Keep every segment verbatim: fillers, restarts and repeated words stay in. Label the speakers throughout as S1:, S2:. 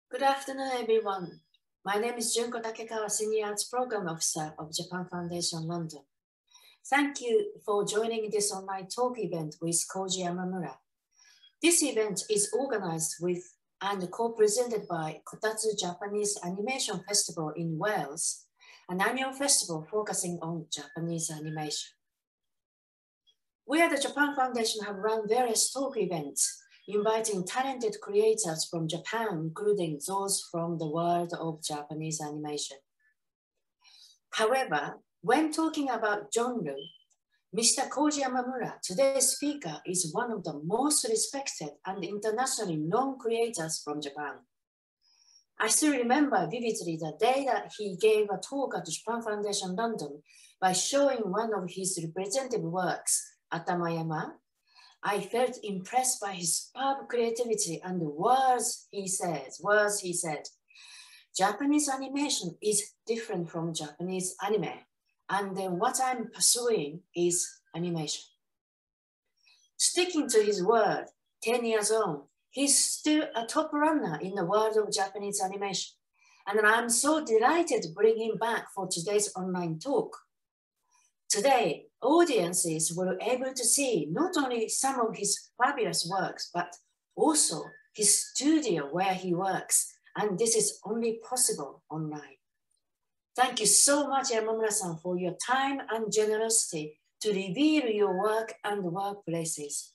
S1: Good afternoon, everyone. My name is Junko Takekawa, Senior Arts Program Officer of Japan Foundation London. Thank you for joining this online talk event with Koji Yamamura. This event is organized with and co-presented by Kotatsu Japanese Animation Festival in Wales, an annual festival focusing on Japanese animation. We at the Japan Foundation have run various talk events inviting talented creators from Japan, including those from the world of Japanese animation. However, when talking about genre, Mister Koji Yamamura, today's speaker, is one of the most respected and internationally known creators from Japan. I still remember vividly the day that he gave a talk at Japan Foundation London by showing one of his representative works, Atamayama. I felt impressed by his superb creativity and the words he says, words he said. Japanese animation is different from Japanese anime, and then what I'm pursuing is animation. Sticking to his word, ten years on, he's still a top runner in the world of Japanese animation, and I'm so delighted to bring him back for today's online talk. Today, audiences were able to see not only some of his fabulous works, but also his studio where he works. And this is only possible online. Thank you so much, Yamamura-san, for your time and generosity to reveal your work and workplaces.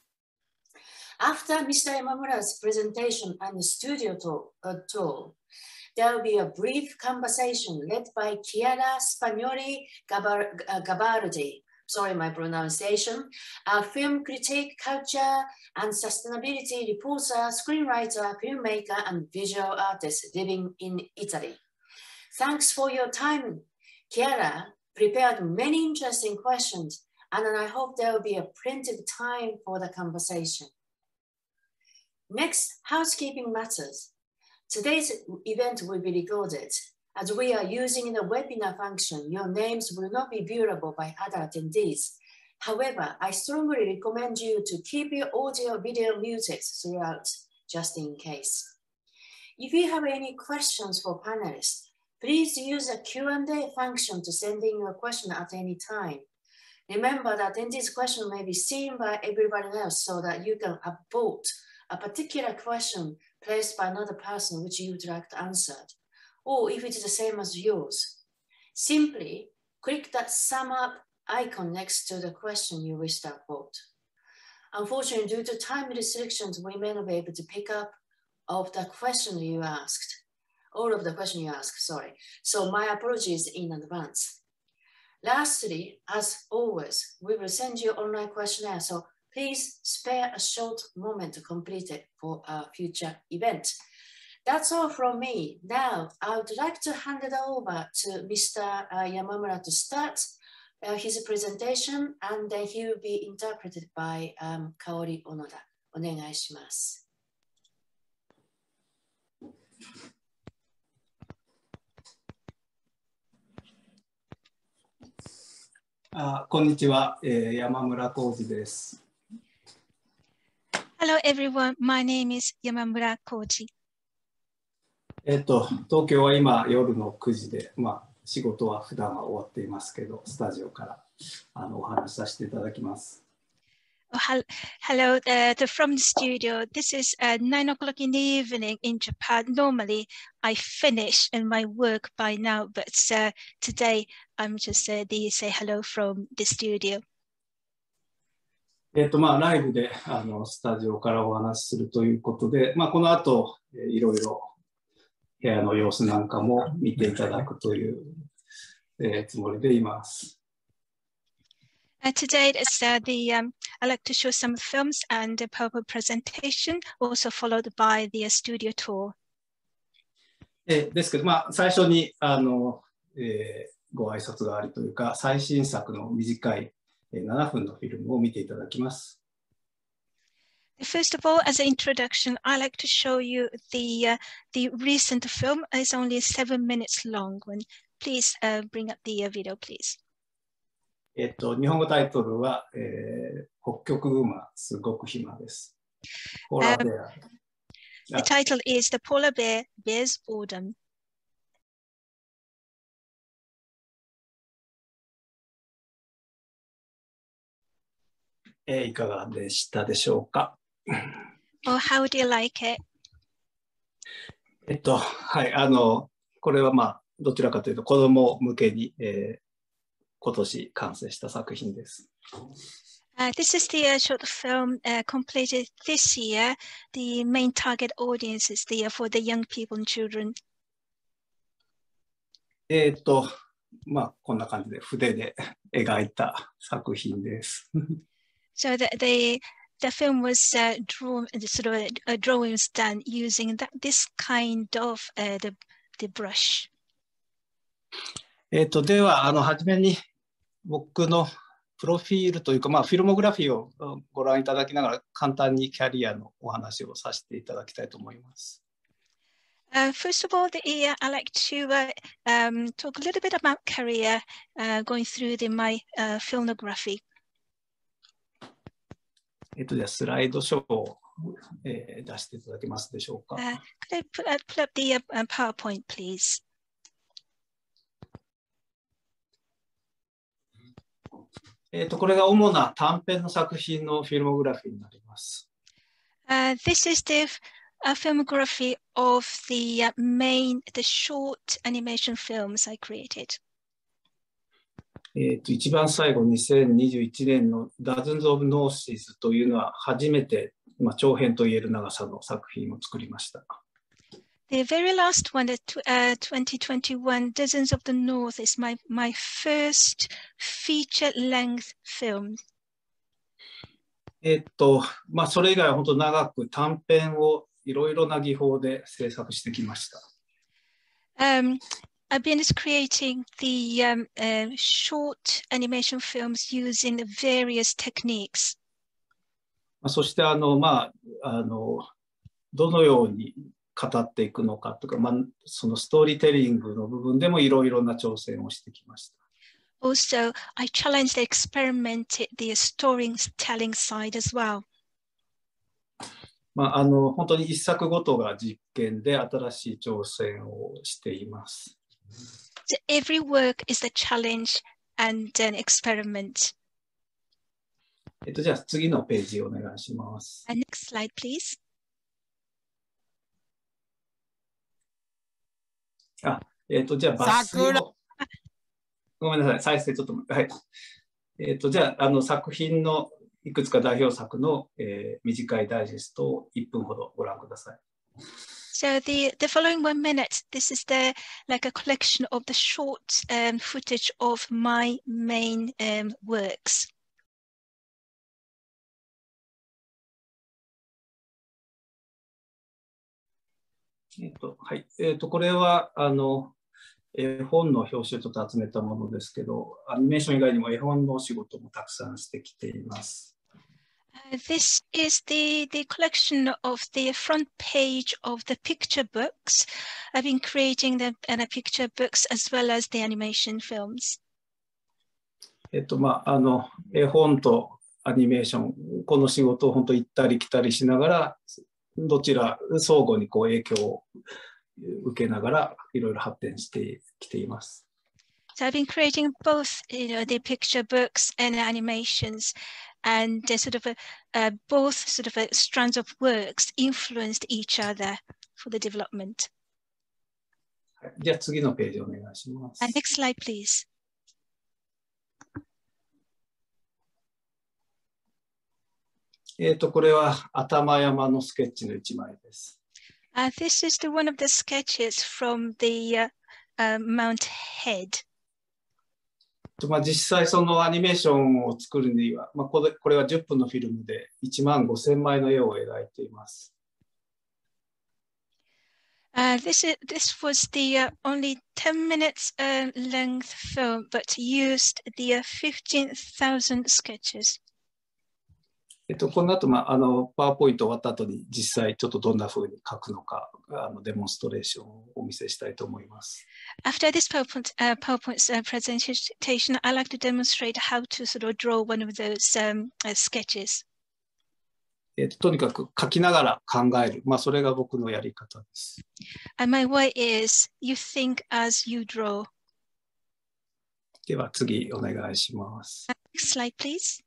S1: After Mister Yamamura's presentation and studio tour, uh, tour there will be a brief conversation led by Chiara Spagnoli Gabardi, sorry my pronunciation, a film critic, culture and sustainability reporter, screenwriter, filmmaker, and visual artist living in Italy. Thanks for your time. Chiara prepared many interesting questions, and I hope there will be a plenty of time for the conversation. Next, housekeeping matters. Today's event will be recorded. As we are using the webinar function, your names will not be viewable by other attendees. However, I strongly recommend you to keep your audio video muted throughout, just in case. If you have any questions for panelists, please use the Q and A function to send in your question at any time. Remember that attendees' question may be seen by everyone else so that you can upvote a particular question placed by another person which you would like to answer, or if it's the same as yours. Simply click that sum up icon next to the question you wish to upvote. Unfortunately, due to time restrictions, we may not be able to pick up of the question you asked, all of the question you asked, sorry. So my apologies in advance. Lastly, as always, we will send you online questionnaire, so please spare a short moment to complete it for a future event. That's all from me. Now, I would like to hand it over to Mister Yamamura to start uh, his presentation, and then he will be interpreted by um, Kaori Onoda. Onegai shimasu.
S2: あ、こんにちは、えー、山村浩二です。
S3: Hello everyone, my name is Yamamura Koji.
S2: えっと、東京は今夜のくじで、まあ仕事は普段は終わっていますけど、スタジオからあのお話しさせていただきます。
S3: Oh, hello, uh, from the studio. This is uh, nine o'clock in the evening in Japan. Normally, I finish in my work by now, but uh, today I'm just uh, the say hello from the studio.
S2: えっとまあライブであのスタジオからお話しするということで、まあこの後いろいろ部屋の様子なんかも見ていただくという、えー、つもりでいます。
S3: Uh, today, it's, uh, the, um, I'd like to show some films and a PowerPoint presentation, also followed by the uh, studio tour.
S2: えですけど、まあ、最初にあの、えー、ご挨拶がありというか、最新作の短いななふんのフィルムを見ていただきます。
S3: First of all, as an introduction, I'd like to show you the, uh, the recent film. It's only seven minutes long. When, please uh, bring up the uh, video, please.
S2: えっと、日本語タイトルは、えー、北極馬すごく暇です。ホラーベア。
S3: The title is The Polar Bear Bears Boredom.
S2: えー、いかがでしたでしょうか。
S3: Or how do you like it?
S2: えっと、はい、あの、これはまあ、どちらかというと子供向けに、えー、今年完成した作品です。
S3: Uh, this is the uh, short film uh, completed this year. The main target audience is the, uh, for the young people and children.
S2: えっと、まあ、こんな感じで筆で描いた作品です。
S3: So the, the, the film was uh, drawn, sort of a, a drawing was done using that, this kind of uh, the, the brush.
S2: えっと、では、あの、はじめに僕のプロフィールというか、まあ、フィルモグラフィーをご覧いただきながら、簡単にキャリアのお話をさせていただきたいと思います。
S3: Uh, first of all, the, uh, I'd like to uh, um, talk a little bit about career, uh, going through the, my uh, filmography.
S2: えっと、じゃあスライドショーを、えー、出していただけますでしょうか。
S3: Uh, could I put, uh, pull up the uh, PowerPoint, please?
S2: えっと、これが主な短編の作品のフィルモグラフィーになります。
S3: Uh, this is the uh, filmography of the uh, main, the short animation films I created.
S2: えっと、一番最後、にせんにじゅういちねんの Dozens of Noses というのは初めて、まあ、長編といえる長さの作品を作りました。
S3: The very last one, the uh, twenty twenty-one Dozens of the North, is my, my first feature-length film.
S2: えっと、まあ、それ以外は本当長く短編をいろいろな技法で制作してきました。
S3: Um, I've been creating the um, uh, short animation films using various techniques.
S2: そしてあの、まあ、あのどのように語っていくのかとか、まあ、そのストーリーテリングの部分でもいろいろな挑戦をしてきました。
S3: Also, I challenged, experimented the storytelling side as well.
S2: まあ、あの本当に一作ごとが実験で新しい挑戦をしています。
S3: So every work is a challenge and an experiment.
S2: えっと、じゃあ次のページお願いします。
S3: And next slide, please.
S2: あ、えっと、じゃあ抜粋を。ごめんなさい、再生ちょっと、はい。えっと、じゃあ、あの作品のいくつか代表作の、えー、短いダイジェストをいっぷんほどご覧ください。
S3: So the, the following one minute, this is the like a collection of the short um, footage of my main um, works.
S2: えっと、はい。えっと、これは、あの、絵本の表紙をちょっと集めたものですけど、アニメーション以外にも絵本のお仕事もたくさんしてきています。
S3: Uh, this is the, the collection of the front page of the picture books. I've been creating the uh, picture books as well as the animation films.
S2: えっと、まあ、あの、絵本とアニメーション、この仕事を本当行ったり来たりしながら、どちら相互にこう影響を受けながらいろいろ発展してきています。
S3: So I've been creating both, you know, the picture books and animations, and uh, sort of a, uh, both sort of a, strands of works influenced each other for the development.
S2: はい、じゃあ次のページお願いします。
S3: And next slide, please.
S2: えっと、これは頭山のスケッチの一枚です。
S3: Uh, this is the one of the sketches from the uh, uh, Mount Head.
S2: まあ、実際そのアニメーションを作るには、まあ、これ、これはじゅっぷんのフィルムでいちまんごせんまいの絵を描いています。
S3: Uh, this, is, this was the uh, only ten minutes uh, length film, but used the uh, fifteen thousand sketches.
S2: えっと、この後、まあ、あの、パワーポイント終わった後に実際ちょっとどんな風に描くのか、あの、デモンストレーションをお見せしたいと思います。
S3: After this PowerPoint, uh, PowerPoint uh, presentation, I like to demonstrate how to sort of draw one of those um, uh, sketches.
S2: えーと、とにかく書きながら考える。まあ、それが僕のやり方です。
S3: And my way is, you think as you draw.
S2: では次お願いします。
S3: Next slide, please.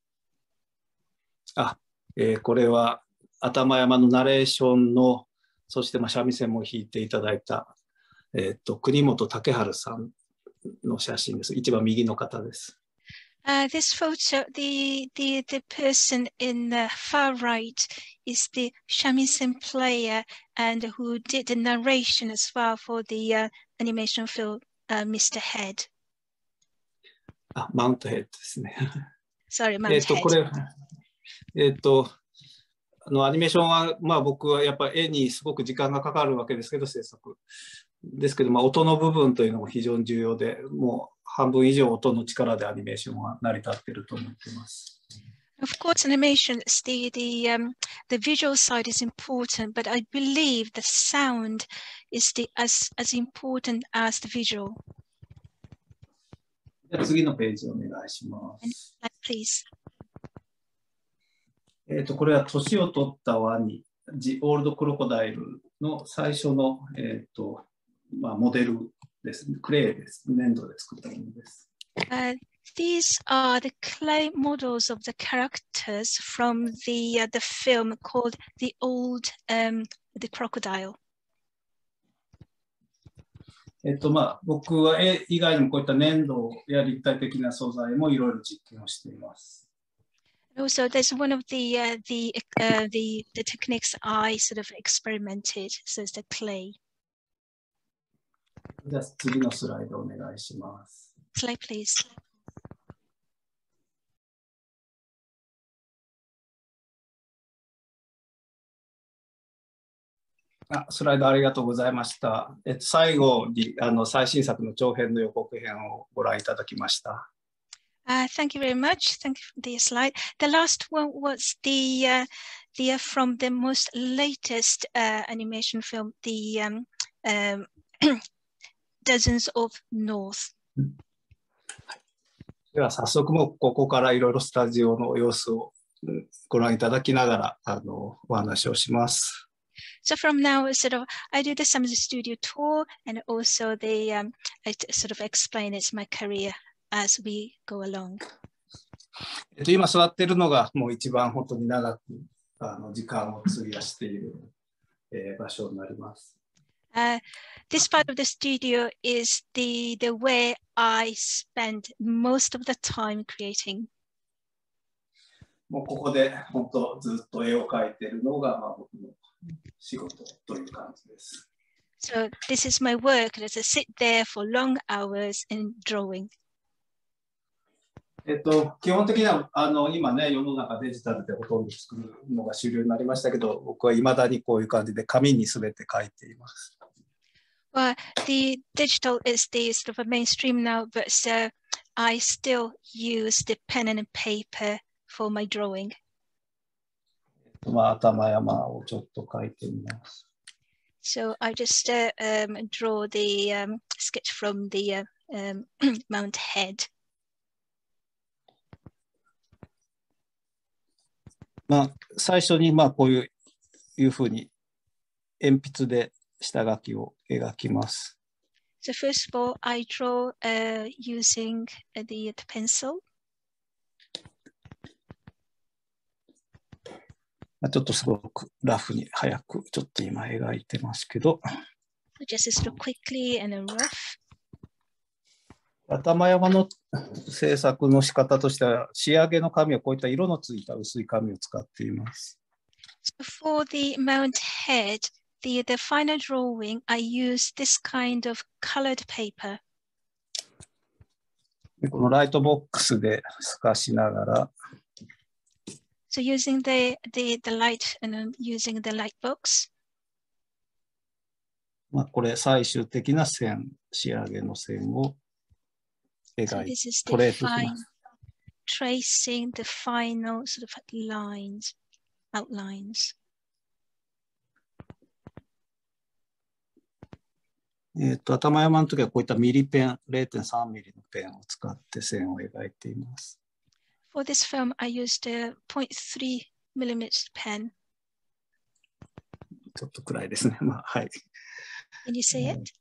S2: あ、えー、これは頭山のナレーションの、そしてまあ三味線も弾いていただいた、えーと、国本武春さんの写真です。一番右の方です。
S3: Uh, this photo, the, the, the person in the far right is the shamisen player and who did the narration as well for the uh, animation film, uh, Mister Head.
S2: あ、マウントヘッドですね。
S3: Sorry, Mount
S2: えっと、こ
S3: Head.
S2: れ、えっと、あのアニメーションは、まあ僕はやっぱり絵にすごく時間がかかるわけですけど、制作。ですけど、まあ音の部分というのも非常に重要で、もう半分以上音の力でアニメーションは成り立っていると思っています。
S3: Of course, animation, the, the, um, the visual side is important, but I believe the sound is the, as, as important as the visual.
S2: じゃあ次のページお願いします。
S3: Please.
S2: えっと、これは年を取ったワニ、ジ・オールド・クロコダイルの最初の、えっと、まあ、モデルです。クレイです。粘土で作ったものです。
S3: Uh, these are the clay models of the characters from the, uh, the film called The Old um, the Crocodile.
S2: えっとまあ、僕は絵以外にもこういった粘土や立体的な素材もいろいろ実験をしています。
S3: Also, there's one of the uh, the uh, the the techniques I sort of experimented. So it's the clay.
S2: じゃあ次のスライドお願いします。
S3: Slide, please.
S2: あ、スライドありがとうございました。えっと、最後にあの最新作の長編の予告編をご覧いただきました。
S3: Uh, thank you very much. Thank you for the slide. The last one was the uh, the uh, from the most latest uh, animation film, the um, um, Dozens of North.
S2: では早速もうここからいろいろスタジオの様子をご覧いただきながらあのお話をします。
S3: So from now, sort of, I do the some of the studio tour, and also the um, I sort of explain it's my career as we go along.
S2: えっと今座っているのがもう一番本当に長くあの時間を費やしている、えー、場所になります。
S3: Uh, this part of the studio is the the way I spend most of the time creating.
S2: もうここで本当ずっと絵を描いているのが、まあ、僕の仕事という感じです。
S3: So this is my work. As I sit there for long hours in drawing.
S2: えっと、基本的にはあの今ね世の中デジタルでほとんど作るのが主流になりましたけど、僕はいまだにこういう感じで紙にすべて描いています。
S3: Well, the digital is the sort of a mainstream now, but so I still use the pen and paper for my drawing.
S2: まあ頭山をちょっと描いてみます。
S3: So I just uh, um, draw the um, sketch from the uh, um, Mount Head.
S2: まあ最初にまあこういういうふうに鉛筆で下書きを描きます。
S3: So first of all, I draw uh, using uh, the, the pencil.
S2: ちょっとすごくラフに早くちょっと今描いてますけど。
S3: Just sort of quickly and rough.
S2: 頭山の制作の仕方としては仕上げの紙はこういった色のついた薄い紙を使っています。
S3: So for the Mount Head, the, the final drawing, I use this kind of colored paper.
S2: でこのライトボックスで透かしながら。
S3: So using the, the, the light and um, using the light box.
S2: まあこれ最終的な線、仕上げの線を描いて、トレースします。
S3: Tracing the final sort of lines, outlines.
S2: えっと、頭山の時はこういったミリペン、ゼロ点三ミリのペンを使って線を描いています。
S3: For this film, I used a zero point three millimeter pen.
S2: ちょっと暗いですね。まあ、はい。
S3: Can you see it?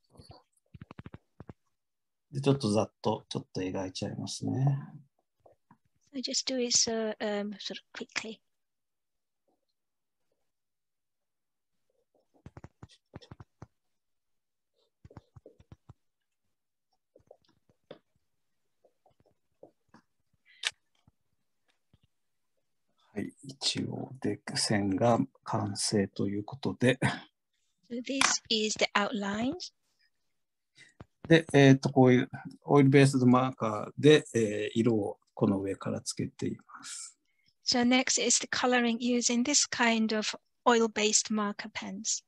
S2: でちょっとざっと、ちょっと描いちゃいますね。
S3: So just do it so, um, sort of quickly.
S2: はい、一応で線が完成ということで。
S3: So this is the outlines.
S2: で、えっと、こういうオイルベースマーカーで、えー、色をこの上からつけています。
S3: So next is the coloring using this kind of oil-based marker pens.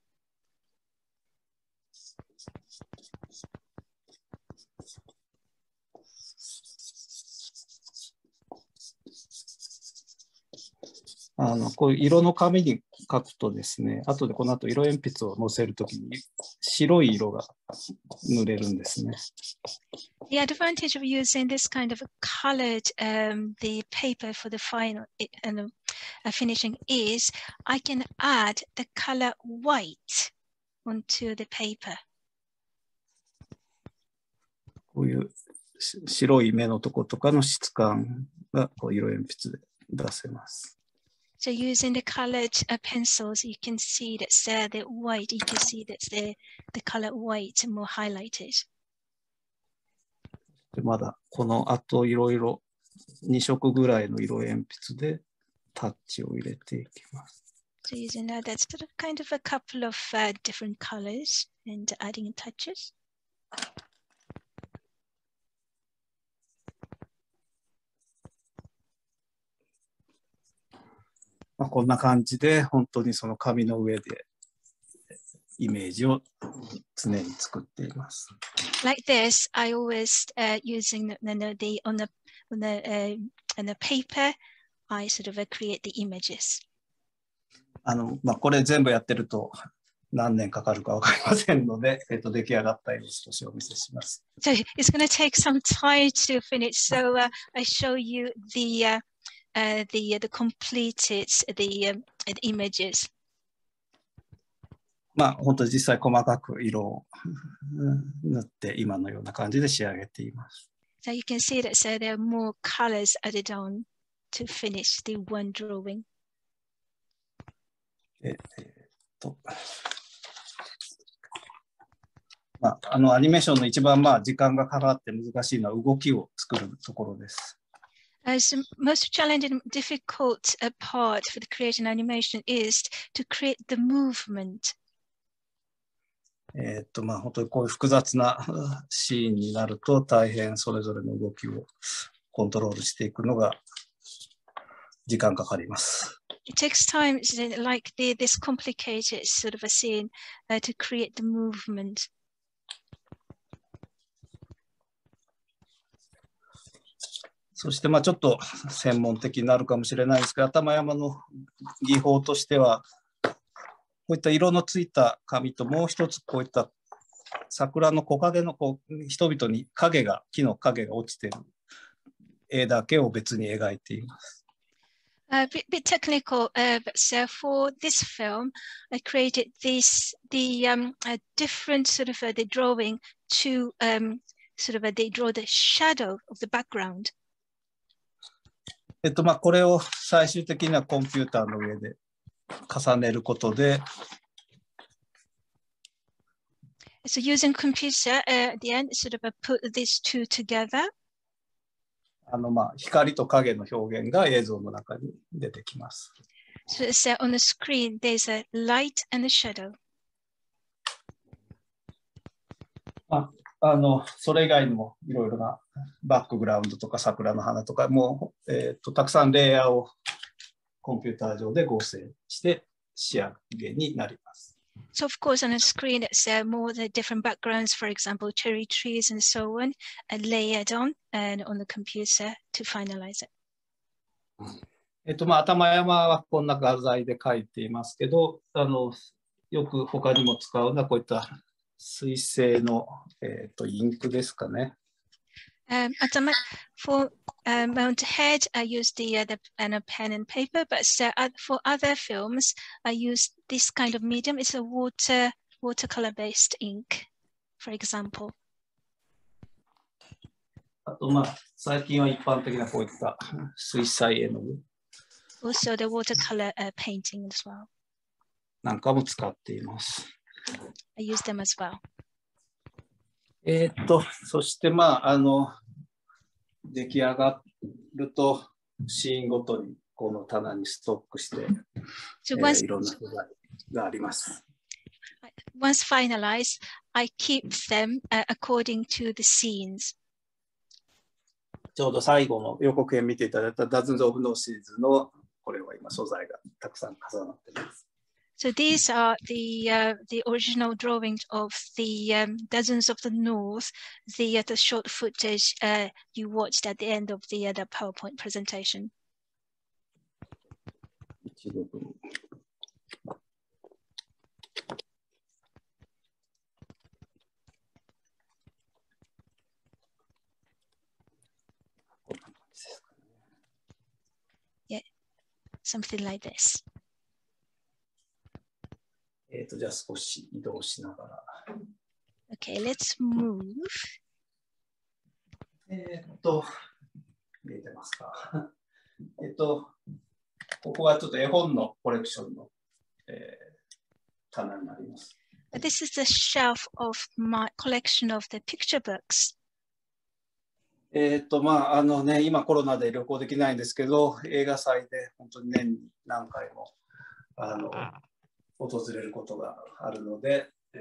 S2: あのこういう色の紙に書くとですね、後でこの後色鉛筆をのせるときに白い色が塗れるんですね。
S3: The advantage of using this kind of colored um, the paper for the final and uh, finishing is I can add the color white onto the paper.
S2: こういう白い目のとことかの質感がこう色鉛筆で出せます。
S3: So using the colored uh, pencils, you can see that's uh, the white. You can see that's the the color white more highlighted.
S2: でまだこの後いろいろに色ぐらいの色鉛筆でタッチを入れていきます。
S3: So using that, that's sort of kind of a couple of uh, different colors and adding touches.
S2: まあこんな感じで本当にその紙の上でイメージを常に作っています。
S3: Like this, I always uh, using the, the, the on the on the uh, on the paper, I sort of uh, create the images.
S2: あのまあこれ全部やってると何年かかるかわかりませんので、えっと出来上がったように少しお見せします。
S3: So it's going to take some time to finish. So uh, I show you the uh, uh, the the completed the, um, the images.
S2: まあ本当に実際細かく色を塗って今のような感じで仕上げています。
S3: So you can see that so there are more colors added on to finish the one drawing.
S2: ええー、っとまあ、あのアニメーションの一番まあ時間がかかって難しいのは動きを作るところです。
S3: As the most challenging, difficult uh, part for the creating animation is to create the movement.
S2: えっとまあ本当にこういう複雑なシーンになると大変それぞれの動きをコントロールしていくのが時間かかります。
S3: It takes time, like the, this complicated sort of a scene, uh, to create the movement.
S2: そしてまあちょっと専門的になるかもしれないですが、頭山の技法としては、こういった色のついた紙ともう一つこういった桜の木陰のこう人々に影が、木の影が落ちている絵だけを別に描いています。
S3: A bit, bit technical, uh, but so for this film, I created this the um, a different sort of uh, the drawing to um, sort of uh, they draw the shadow of the background.
S2: えっとまあこれを最終的にはコンピューターの上で重ねることで、
S3: So using computer uh, at the end, sort of uh, put these two together.
S2: あのまあ光と影の表現が映像の中に出てきます。
S3: So it's, uh, on the screen, there's a light and a shadow.
S2: ああのそれ以外にもいろいろなバックグラウンドとか桜の花とかもう、えー、とたくさんレイヤーをコンピューター上で合成して仕上げになります。
S3: So of course on the screen it's uh, more the different backgrounds, for example, cherry trees and so on, and layered on and on the computer to finalize it.
S2: えっとまあ頭山はこんな画材で描いていますけど、あのよく他にも使うのはこういった水性の、えー、とインクですかね。
S3: Um, Atama, for uh, Mount Head, I used the, uh, the and a pen and paper, but uh, for other films, I used this kind of medium. It's a water watercolor-based ink, for example.
S2: あと、まあ、最近は一般的なこういった水彩絵の具
S3: Also, the watercolor uh, painting as well.
S2: なんかも使っています。
S3: I use them as well.
S2: えーっと、そして、まあ、あの、出来上がると、シーンごとにこの棚にストックして、
S3: So
S2: え
S3: once,
S2: ーいろんな素材があります。
S3: once finalized, I keep them uh, according to the scenes.
S2: ちょうど最後の予告編見ていただいた Dozens of Noses のこれは今素材がたくさん重なっています。
S3: So these are the uh, the original drawings of the um, Dozens of the North, the uh, the short footage uh, you watched at the end of the uh, the PowerPoint presentation.
S2: 一度分
S3: Yeah, something like this.
S2: えっと、じゃあ少し移動しながら。
S3: Okay, let's move.
S2: えっと、見えてますか。えっと、ここはちょっと絵本のコレクションの、えー、棚になります。
S3: This is the shelf of my collection of the picture books.
S2: えっと、まあ、あのね、今コロナで旅行できないんですけど、映画祭で本当に年に何回も、あの、訪れることがあるので、え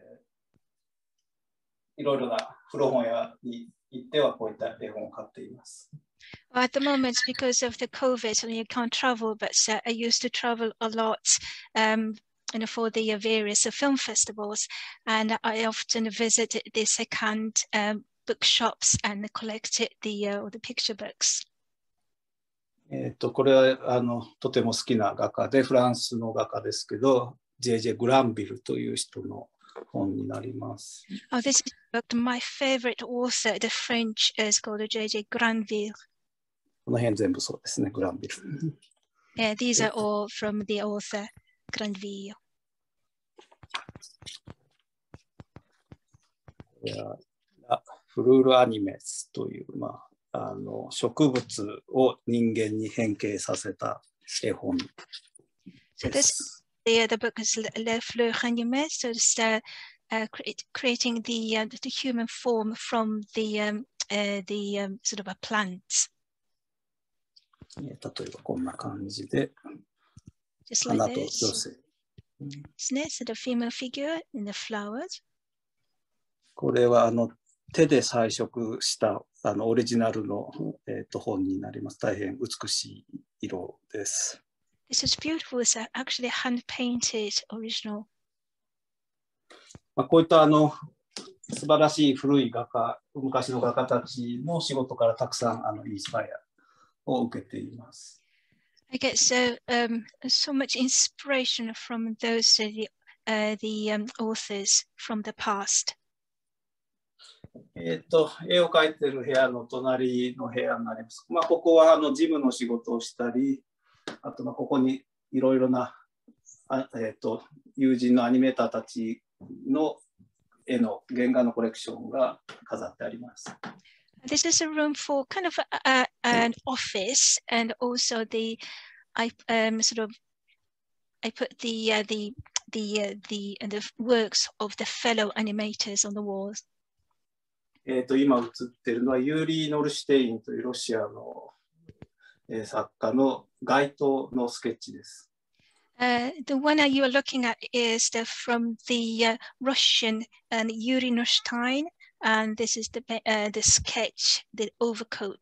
S2: ー、いろいろな古本屋に行ってはこういった絵本を買っています。
S3: At the moment, because of the COVID, and you can't travel, but uh, I used to travel a lot um, you know, for the uh, various uh, film festivals, and I often visited the second um, bookshops and collected the, uh, the picture books.
S2: えっと、これはあのとても好きな画家で、フランスの画家ですけど、ジェイジェイ グランビルという人の本になります。
S3: Oh, this is my favorite author, the French is calledジェイジェイ Granville.
S2: この辺全部そうですね、グランビル。
S3: Yeah, these are all from the author, Granville.
S2: これはフルールアニメスという、まあ、あの植物を人間に変形させた絵本です。
S3: So this, the, the book is Le Fleur Animé, so it's uh, uh, create, creating the, uh, the human form from the, um, uh, the um, sort of a plant.
S2: 例えばこんな感じで、
S3: Just
S2: 花
S3: like
S2: と
S3: this.
S2: 女性。
S3: Isn't it? So the female figure in the flowers.
S2: これはあの手で彩色したあのオリジナルの、えー、と本になります。大変美しい色です。
S3: This is beautiful. It's actually hand painted original.
S2: まあ、こういったあの素晴らしい古い画家、昔の画家たちの仕事からたくさんあのインスパイアを受けています。
S3: I get so um, so much inspiration from those uh, the, uh, the um, authors from the past.
S2: えっと、絵を描いてる部屋の隣の部屋になります。まあ、ここはあの事務の仕事をしたり、あとまあここにいろいろなあ、えっと、友人のアニメーターたちの絵の原画のコレクションが飾ってあります。
S3: This is a room for kind of a, a, an office, and also the I um, sort of I put the uh, the the uh, the uh, the works of the fellow animators on the walls.
S2: えっと今映っているのはユーリー・ノルシュテインというロシアの、えー、作家の街頭のスケッチです。
S3: Uh, the one that you are looking at is the, from the uh, Russian and uh, Yuri Norstein, and this is the uh, the sketch, the overcoat.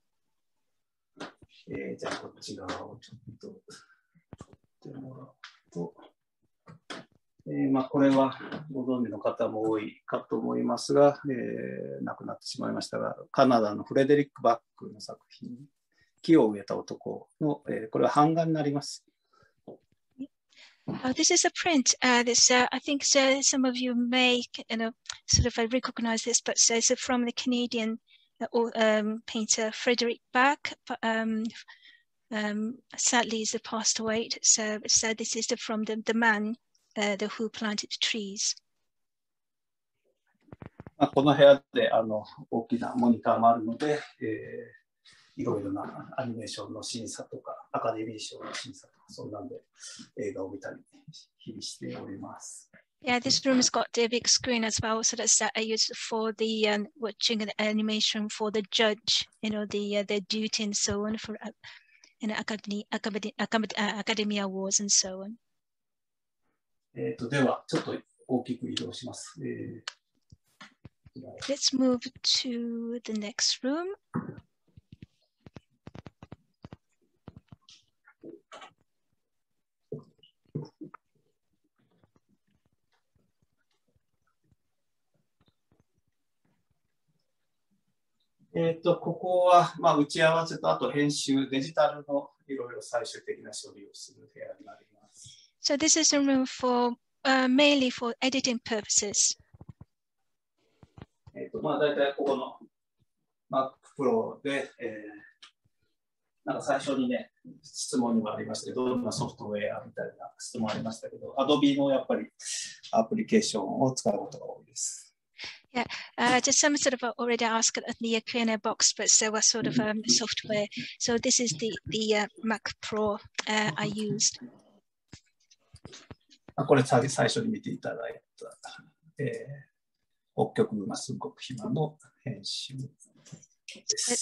S2: えー、じゃあこっち側をちょっと撮ってもらうと、えーまあ、これはご存知の方も多いかと思いますが、えー、亡くなってしまいましたが、カナダのフレデリック・バックの作品、木を植えた男の、えー、これは版画になります。
S3: Oh, this is a print. Uh, this, uh, I think uh, some of you may, you know, sort of uh, recognize this, but uh, it's from the Canadian uh, um, painter Frederick Bach, but um, um, sadly he's passed away. So, so this is the, from the, the man uh, the, who planted trees.
S2: この部屋であの大きなモニターもあるので、えー、いろいろなアニメーションの審査とかアカデミー賞の審査とかそんなんで映画を見たり日々しております。
S3: Yeah, this room has got a big screen as well, so that's that I use for the um, watching an animation for the judge, you know, the uh, the duty and so on for uh, you know, academy, academy, uh, academy awards and so on.
S2: えっとではちょっと大きく移動します。えー
S3: Let's move to the next room.
S2: えっと、ここは、まあ、打ち合わせとあと編集、デジタルのいろいろ最終的な処理をする部屋になります。
S3: So this is a room for uh, mainly for editing purposes.
S2: えっと、まあ、大体ここの Mac Pro で、えー、なんか最初にね、質問にもありましたけど、どんなソフトウェアみたいな質問ありましたけど、Adobe のやっぱりアプリケーションを使うことが多いです。
S3: Yeah, uh, just some sort of already asked at the Q and A box, but there was sort of um, software. So this is the the uh, Mac Pro uh, I used.
S2: これ最初に見ていただいた、えー、北極熊すごく暇の編集です。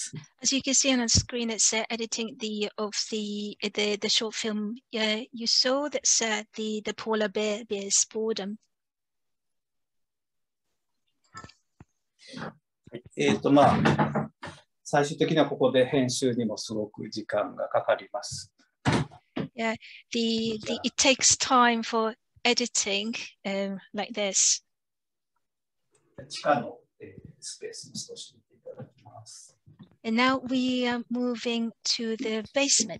S3: As you can see on the screen, it's uh, editing the of the the the short film uh, you saw. That's uh, the the polar bear bear's boredom.
S2: えっとまあ最終的にはここで編集にもすごく時間がかかります。
S3: Yeah, the the it takes time for editing um, like this.
S2: 地下の、えー、スペースに少し見ていただきます。
S3: And now we are moving to the basement.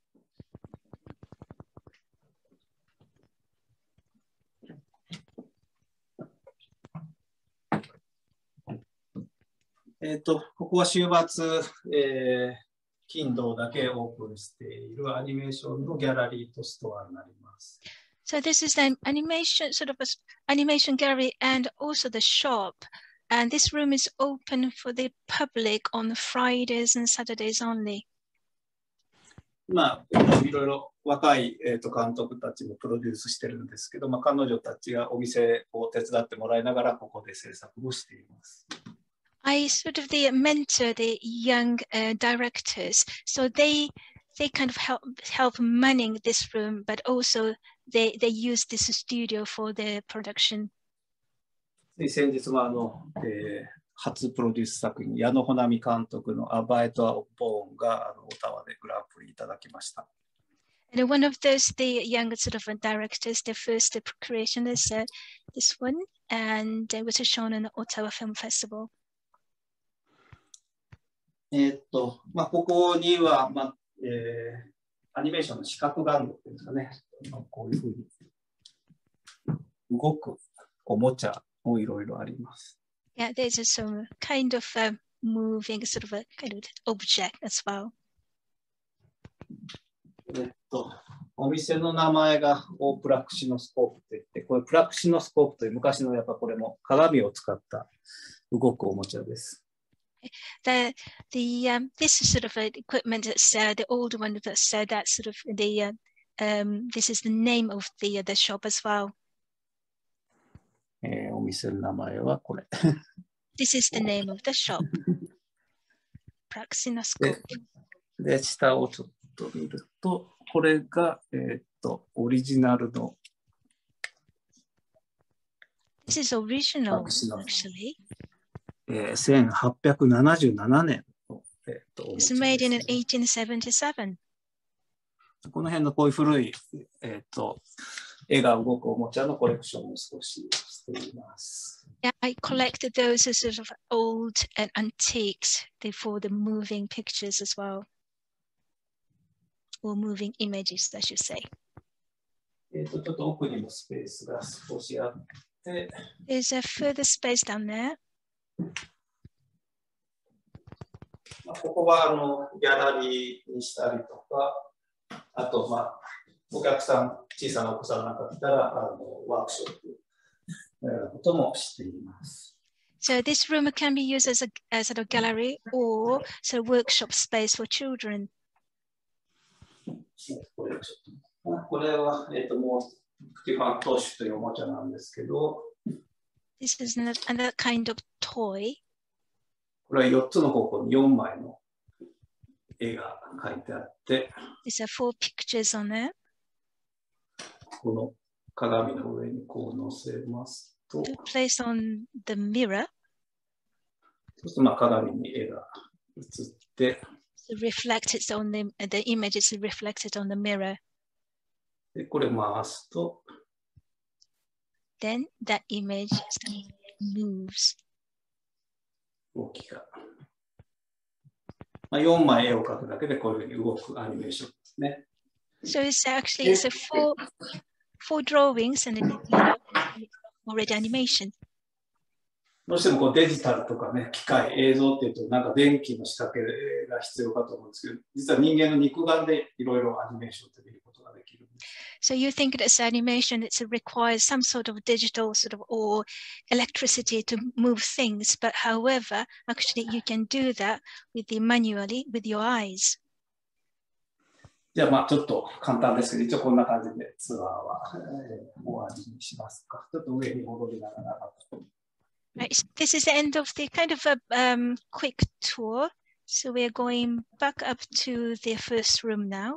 S2: えっと、ここは週末、えー、金土だけオープンしているアニメーションのギャラリーとストアになります。
S3: So this is the animation, sort of a animation gallery and also the shop. And this room is open for the public on Fridays and Saturdays only.
S2: まあ、いろいろ若い、えー、と監督たちもプロデュースしてるんですけど、まあ、彼女たちがお店を手伝ってもらいながらここで制作をしています。
S3: I sort of the mentor the young uh, directors, so they they kind of help help manning this room, but also they they use this studio for their production.
S2: 先日もあの、えー、初プロデュース作品矢野穂波監督のアバイト・ア・ボーンがあのオタワでグランプリいただきました。
S3: And one of those the young sort of directors, the first creation is uh, this one, and it was shown in the Ottawa Film Festival.
S2: えっと、まあ、ここには、まあえー、アニメーションの視覚玩具っていうんですかね、こういうふうに動くおもちゃもいろいろあります。
S3: Yeah, there's some kind of uh, moving sort of a kind of object as well.
S2: えっと、お店の名前がオープラクシノスコープといって、これプラクシノスコープという昔のやっぱこれも鏡を使った動くおもちゃです。
S3: The the um, this is sort of an equipment that's uh, the old one that's uh, that sort of the uh, um, this is the name of the uh, the shop as well.
S2: えー、お店の名前はこれ。
S3: This is the name of the shop. Praxinoscope.
S2: で、で下をちょっと見ると、これがえー、っとオリジナルの。
S3: This is original actually.
S2: えー、せんはっぴゃくななじゅうななねんの、えー、っと
S3: It's made in eighteen seventy-seven.
S2: この辺のこういう古い、えー、っと絵が動くおもちゃのコレクションを少ししています。
S3: Yeah, I collected those as sort of old and antiques for the moving pictures as well, or moving images, I should say.
S2: えっとちょっと奥にもスペースが少しあって、
S3: There's a further space down there.
S2: ここはあのギャラリーにしたりとか、あと、まあ、お客さん、小さなお子さんなんか来たらあのワークショップのようなこともしています。
S3: So this room can be used as a, as a gallery or so a workshop space for children.
S2: これ、これは、えー、ともうティファントッシュというおもちゃなんですけど、
S3: This is another kind of toy.
S2: これはよっつの方向によんまいの絵が描いてあって、
S3: These are four pictures on it.
S2: この鏡の上にこう乗せますと、
S3: Place on the mirror.
S2: そうするとまあ鏡に絵が映って、
S3: So reflected on the, the image is reflected on the mirror.
S2: でこれ回すと、
S3: Then that image moves.
S2: 動きが。まあ、よんまい絵を描くだけでこういうふうに動くアニメーションですね。
S3: So it's actually it's a four, four drawings and then you know, already animation.
S2: どうしてもこうデジタルとかね、機械、映像っていうとなんか電気の仕掛けが必要かと思うんですけど、実は人間の肉眼でいろいろアニメーションって見ることができるんです。
S3: So you think it's animation, it requires some sort of digital sort of or electricity to move things, but however, actually you can do that with the manually with your eyes.
S2: じゃあまあちょっと簡単ですけど、一応こんな感じでツアーは、えー、終わりにしますか。ちょっと上に戻りながら。
S3: Right, this is the end of the kind of a um, quick tour. So we're going back up to the first room now.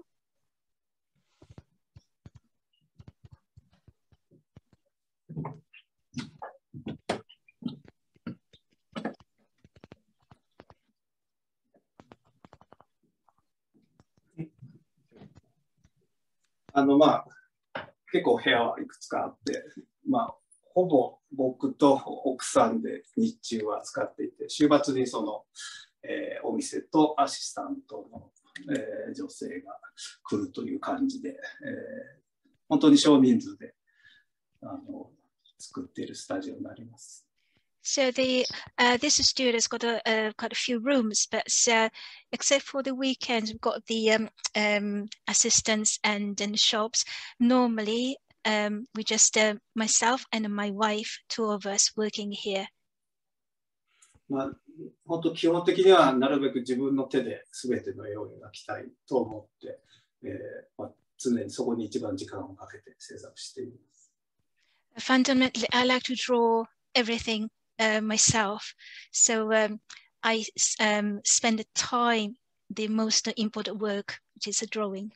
S2: あのまあ結構部屋はいくつかあって、まあほぼ僕と奥さんで日中は使っていて、週末にその、えー、お店とアシスタントの、えー、女性が来るという感じで、えー、本当に少人数であの作っているスタジオになります。
S3: So the uh, this studio has got a uh, quite a few rooms, but uh, except for the weekends, we've got the um, um, assistants and and shops. Normally, um, we just uh, myself and my wife, two of us working here.
S2: まあ、本当基本的にはなるべく自分の手で全ての絵を描きたいと思って、えーまあ、常にそこに一番時間をかけて制作しています。
S3: Fundamentally, I like to draw everything uh, myself, so um, I um, spend the time, the most important work, which is a drawing.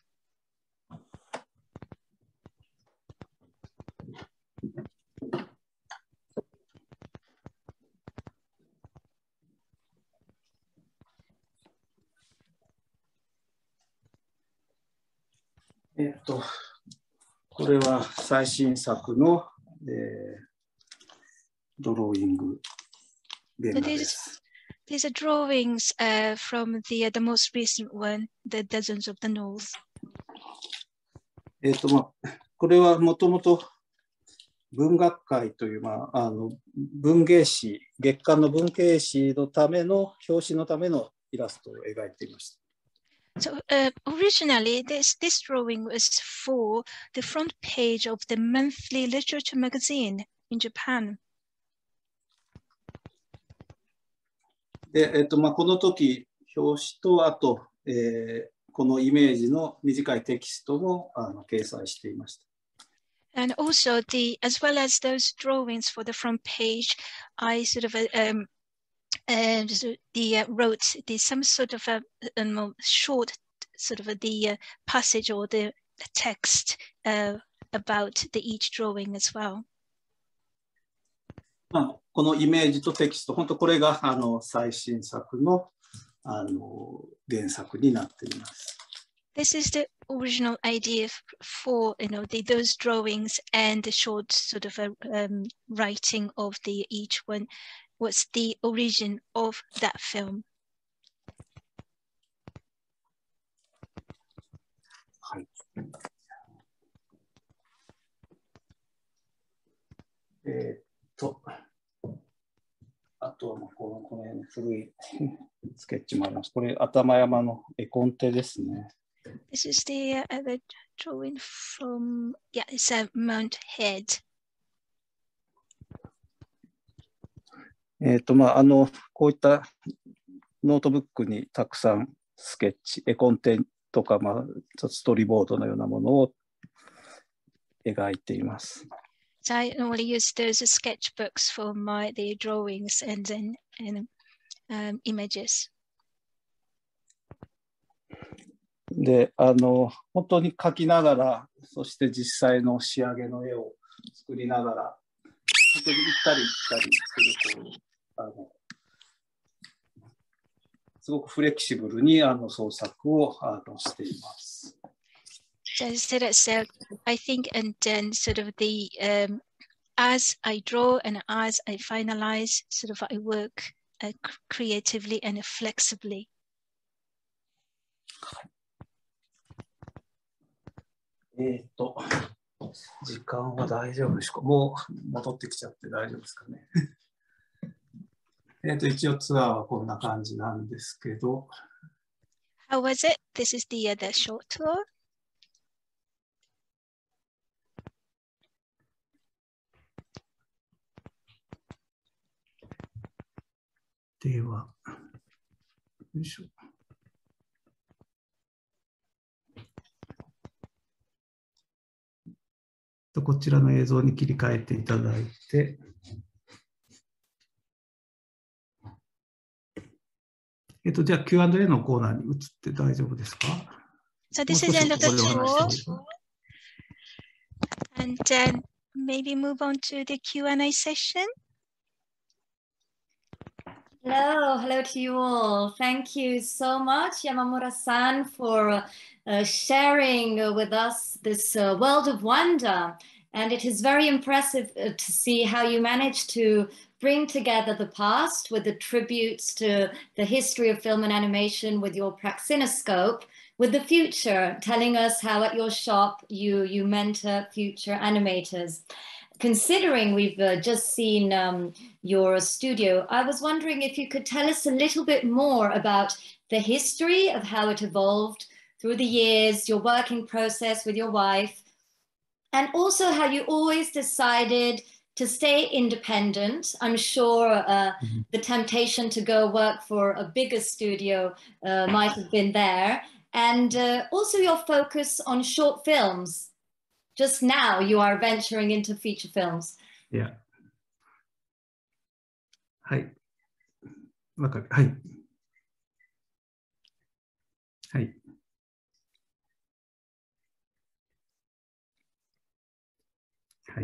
S2: えっと、これは最新作の、えー、ドローイング現場です。
S3: These are drawings uh, from the, uh, the most recent one, The Deserts of the North.
S2: えっと、まあ、これはもともと文学会という、まあ、あの文芸誌、月刊の文芸誌のための表紙のためのイラストを描いていました。
S3: So uh, originally, this, this drawing was for the front page of the monthly literature magazine in Japan.
S2: で、えっとまあ、この時、表紙と、あと、えー、このイメージの短いテキストもあの掲載していました。
S3: And also, the, as well as those drawings for the front page, I sort of um, uh, the, uh, wrote the, some sort of a, a short sort of a, the uh, passage or the text uh, about the each drawing as well.
S2: まあ、このイメージとテキスト、本当これがあの最新作の、あの原作になっています。
S3: This is the original idea for you know the, those drawings and the short sort of a um, writing of the each one was the origin of that film.
S2: はい。えー、っと、あとはまあこの、この辺の古いスケッチもあります。これ、頭山の絵コンテですね。
S3: This is the, uh, the drawing from, yeah, it's a Mount Head.
S2: えっと、まあ、あの、こういったノートブックにたくさんスケッチ、絵コンテとか、まあ、ストーリーボードのようなものを描いています。
S3: So I normally use those as sketchbooks for my the drawings and then and, um, images.
S2: で、あの、本当に描きながら、そして実際の仕上げの絵を作りながら、本当に行ったり来たりする、こう、あの、すごくフレキシブルにあの創作をあのしています。
S3: So, so that's, uh, I think, and then sort of the, um, as I draw and as I finalize, sort of I work uh, creatively and flexibly.
S2: えっと、時間は大丈夫ですか？もう戻ってきちゃって大丈夫ですかね。えっと、一応ツアーはこんな感じなんですけど。
S3: How was it? This is the, uh, the short tour.
S2: では、よいしょ。こちらの映像に切り替えていただいて、えっと、じゃあ キューアンドエー のコーナーに移って大丈夫ですか？
S3: So this is the end of the tour. And then maybe move on to the Q and A session.
S4: Hello, hello to you all. Thank you so much, Yamamura-san, for uh, sharing uh, with us this uh, world of wonder. And it is very impressive uh, to see how you managed to bring together the past with the tributes to the history of film and animation with your Praxinoscope, with the future, telling us how at your shop you, you mentor future animators. Considering we've uh, just seen um, your studio, I was wondering if you could tell us a little bit more about the history of how it evolved through the years, your working process with your wife, and also how you always decided to stay independent. I'm sure uh, mm-hmm. the temptation to go work for a bigger studio uh, might have been there. And uh, also your focus on short films. Just now you are venturing into feature films.
S2: Yeah. はい。わかる。はい。はい。はい。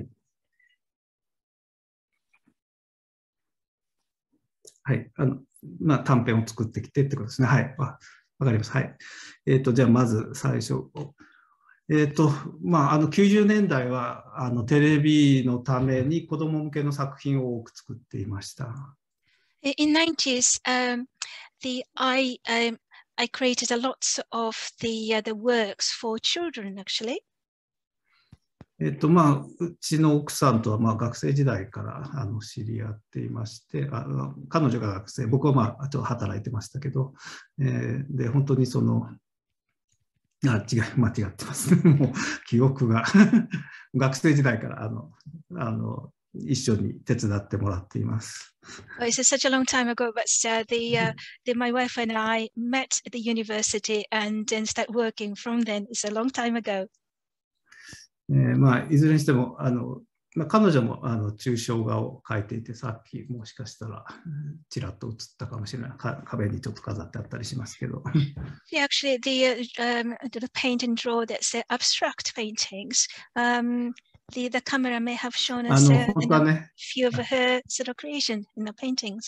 S2: はい。あの、まあ、短編を作ってきてってことですね。はい。わかります。はい。えっと、じゃあ、まず最初。えっと、まあ、あの、きゅうじゅうねんだいは、あの、テレビのために子供向けの作品を多く作っていました。
S3: In nineties, um, the, I, um, I created a lot of the, uh, the works for children, actually.
S2: えっと、まあ、うちの奥さんとは、まあ、学生時代からあの知り合っていまして、あ彼女が学生、僕は、まあ、ちょっと働いてましたけど、えー、で、本当にその、あ、違い、間違ってますね。もう、記憶が、学生時代から、あの、あの、一緒に手伝ってもらっています。
S3: Well, it's such a long time ago, but uh, the, uh, the, my wife and I met at the university and then started working from then. It's a long time ago.
S2: えー、まあ、いずれにしても、あの、まあ、彼女もあの抽象画を描いていて、さっきもしかしたらちらっと映ったかもしれない。か壁にちょっと飾ってあったりしますけど。
S3: Yeah, actually, the, um, the paint and draw, that's the abstract paintings. Um, the, the camera may have shown us uh, a few of her sort of creation in the paintings.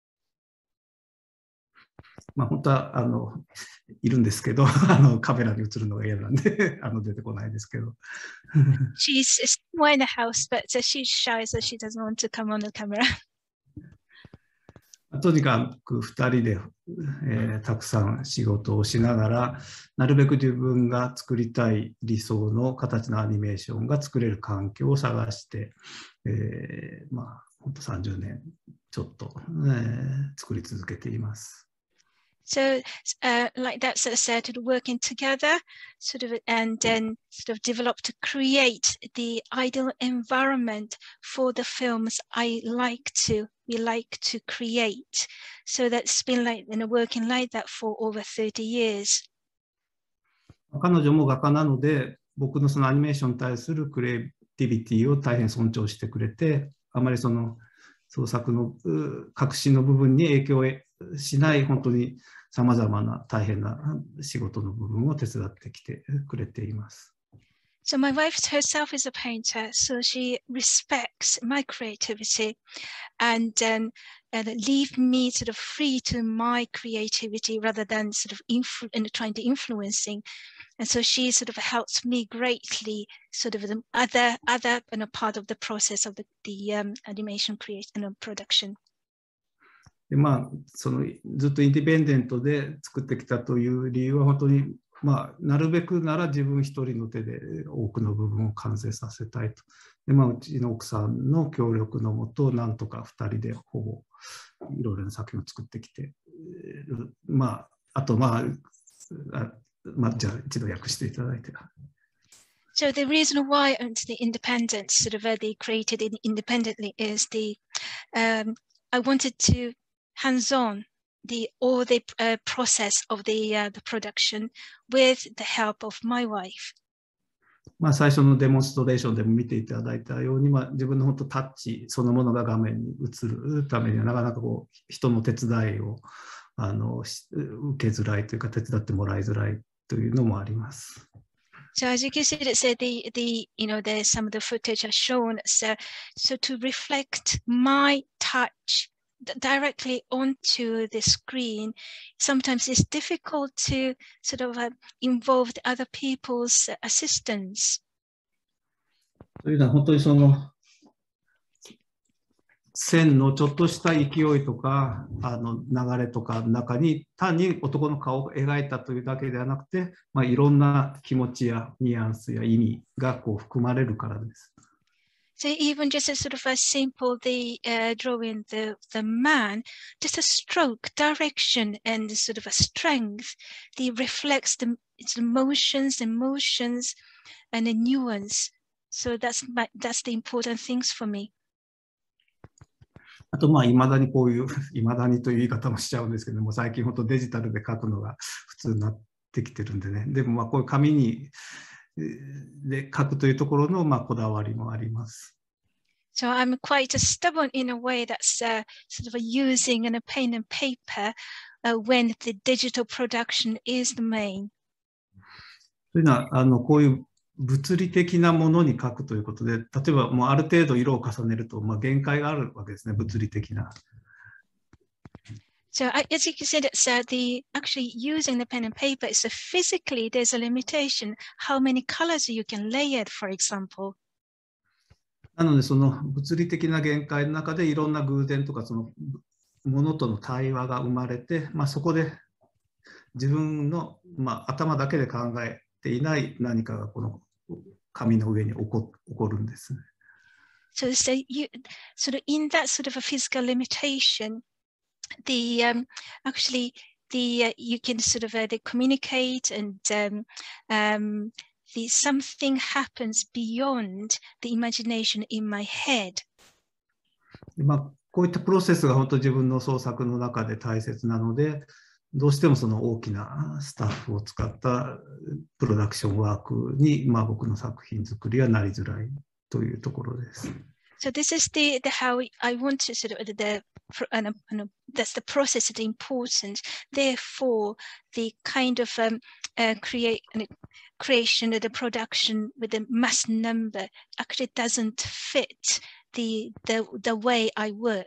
S2: まあ本当はあのいるんですけど、あのカメラに映るのが嫌なんであの出てこないですけど。
S3: She's somewhere in the house, but she's shy, so she doesn't want to come on the camera.
S2: とにかくふたりで、えー、たくさん仕事をしながら、なるべく自分が作りたい理想の形のアニメーションが作れる環境を探して、えー、まあ本当さんじゅうねんちょっと、えー、作り続けています。
S3: So, uh, like that sort of started working together, sort of, and then sort of developed to create the ideal environment for the films I like to, we like to create. So that's been like, you know, working like that for over thirty years.
S2: 彼女も画家なので、僕のそのアニメーションに対するクリエイティビティを大変尊重してくれて、あまりその創作の革新の部分に影響をしない本当にさまざまな大変な仕事の部分を手伝ってきてくれています。
S3: So my wife herself is a painter, so she respects my creativity and um, and leave me sort of free to my creativity rather than sort of influ- and trying to influencing. And so she sort of helps me greatly, sort of the other other and a part of the process of the, the um, animation creation and production.
S2: でまあ、そのずっとインディペンデントで作ってきたという理由は本当に、まあ、なるべくなら自分一人の手で多くの部分を完成させたいと。でまあ、うちの奥さんの協力のもと、なんとかふたりでほぼいろいろな作品を作ってきて、まあ、あとまあ、あまあ、じゃあ一度訳していただいて。
S3: So the reason why the independent sort of uh, they created it independently is the um, I wanted to hands-on the all the uh, process of the uh, the production with the help of my wife.
S2: まあ最初のデモンストレーションでも見ていただいたように、まあ、自分の本当タッチそのものが画面に映るためにはなかなかこう人の手伝いをあの受けづらいというか手伝ってもらいづらいというのもあります。
S3: So as you can see, it's uh, the the you know the some of the footage are shown. So so to reflect my touch directly onto the screen, sometimes it's difficult to sort of uh, involve the other people's assistance.
S2: というのは本当にその線のちょっとした勢いとかあの流れとかの中に単に男の顔を描いたというだけではなくて、まあ、いろんな気持ちやニュアンスや意味がこう含まれるからです。
S3: So even just a sort of a simple the uh, drawing the the man, just a stroke, direction, and sort of a strength, the reflects the its emotions, emotions, and the nuance. So that's my, that's the important things for me.
S2: あとまあいまだにこういういまだにという言い方もしちゃうんですけども、最近本当デジタルで書くのが普通になってきてるんでね。でもまあこういう紙にで書くというところのまあこだわりもあります。
S3: So I'm quite stubborn in a way that's uh, sort of a using a pen and paper uh, when the digital production is the main.
S2: というのはあのこういう物理的なものに書くということで、例えばもうある程度色を重ねるとまあ限界があるわけですね、物理的な。
S3: So as you can see, that's uh, the actually using the pen and paper is so physically there's a limitation how many colors you can layer, for example.
S2: なのでその物理的な限界の中でいろんな偶然とかそのものとの対話が生まれて、まあ、そこで自分の、まあ、頭だけで考えていない何かがこの紙の上に起こ、起こるんですね。
S3: So, so you sort of in that sort of a physical limitation, the um, actually the uh, you can sort of uh, they communicate and um, um, the something happens beyond the imagination in my head.
S2: まあ、こういったプロセスが本当自分の創作の中で大切なので、どうしてもその大きなスタッフを使ったプロダクションワークに、まあ、僕の作品作りはなりづらいというところです。
S3: So this is the, the how I want to sort of the and, and that's the process is important. Therefore, the kind of um, uh, create uh, creation of the production with the mass number actually doesn't fit the the the way I work.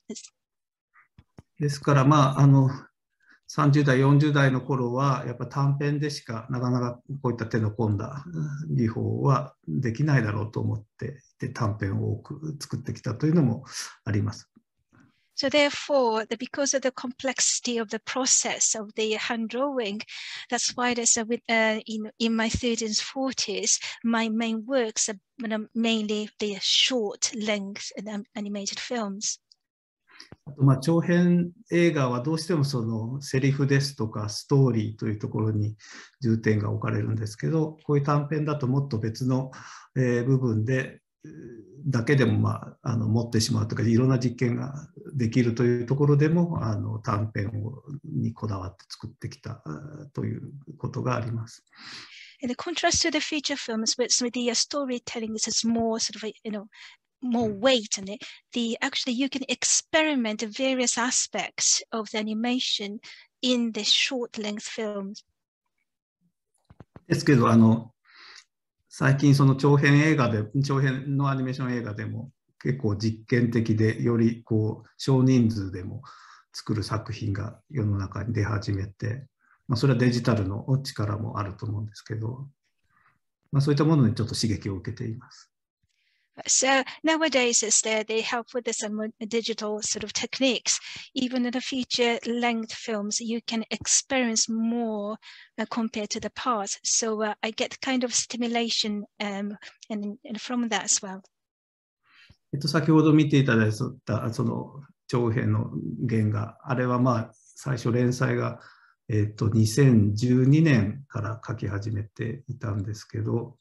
S2: ですからまああのさんじゅう代よんじゅう代の頃はやっぱ短編でしかなかなかこういった手の込んだ技法はできないだろうと思ってで短編を多く作ってきたというのもあります。
S3: So therefore, the, because of the complexity of the process of the hand drawing, that's why there's a, uh, in, in my thirties, forties, my main works are mainly the short length animated films.
S2: あとまあ長編映画はどうしてもそのセリフですとかストーリーというところに重点が置かれるんですけど、こういう短編だともっと別の、えー、部分でだけでも、まあ、あの持ってしまうとかいろんな実験ができるというところでもあの短編をにこだわって作ってきたということがあります。
S3: In the contrast to the feature films, with the storytelling is more sort of, you know, more weight in it. The actually you can experiment various aspects of the animation in the short length films.
S2: ですけどあの最近その長編映画で長編のアニメーション映画でも結構実験的でよりこう少人数でも作る作品が世の中に出始めて、まあ、それはデジタルの力もあると思うんですけど、まあ、そういったものにちょっと刺激を受けています。
S3: So nowadays, is there they help with the some digital sort of techniques. Even in the feature length films, you can experience more uh, compared to the past. So uh, I get kind of stimulation um, and, and from that as well.
S2: えっと先ほど見ていただいたその長編の原画、あれはまあ最初連載がえっとにせんじゅうにねんから書き始めていたんですけど。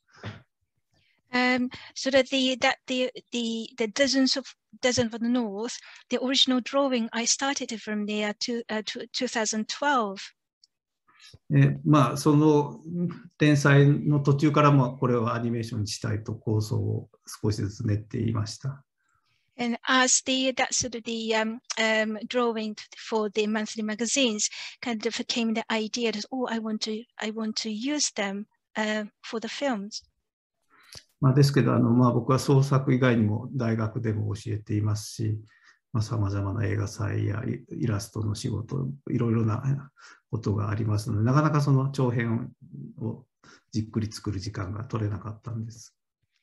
S3: Um, so that the that the the the dozens of dozen of the north, the original drawing I started it from there to uh, to twenty twelve.
S2: えまあその連載の途中からもこれをアニメーションにしたいと構想を少しずつ練っていました。
S3: And as the that sort of the um, um, drawing for the monthly magazines kind of became the idea that oh I want to I want to use them uh, for the films.
S2: まあですけどあの、まあ、僕は創作以外にも大学でも教えていますし、さまざまな映画祭やイラストの仕事、いろいろなことがありますので、なかなかその長編をじっくり作る時間が取れなかったんです。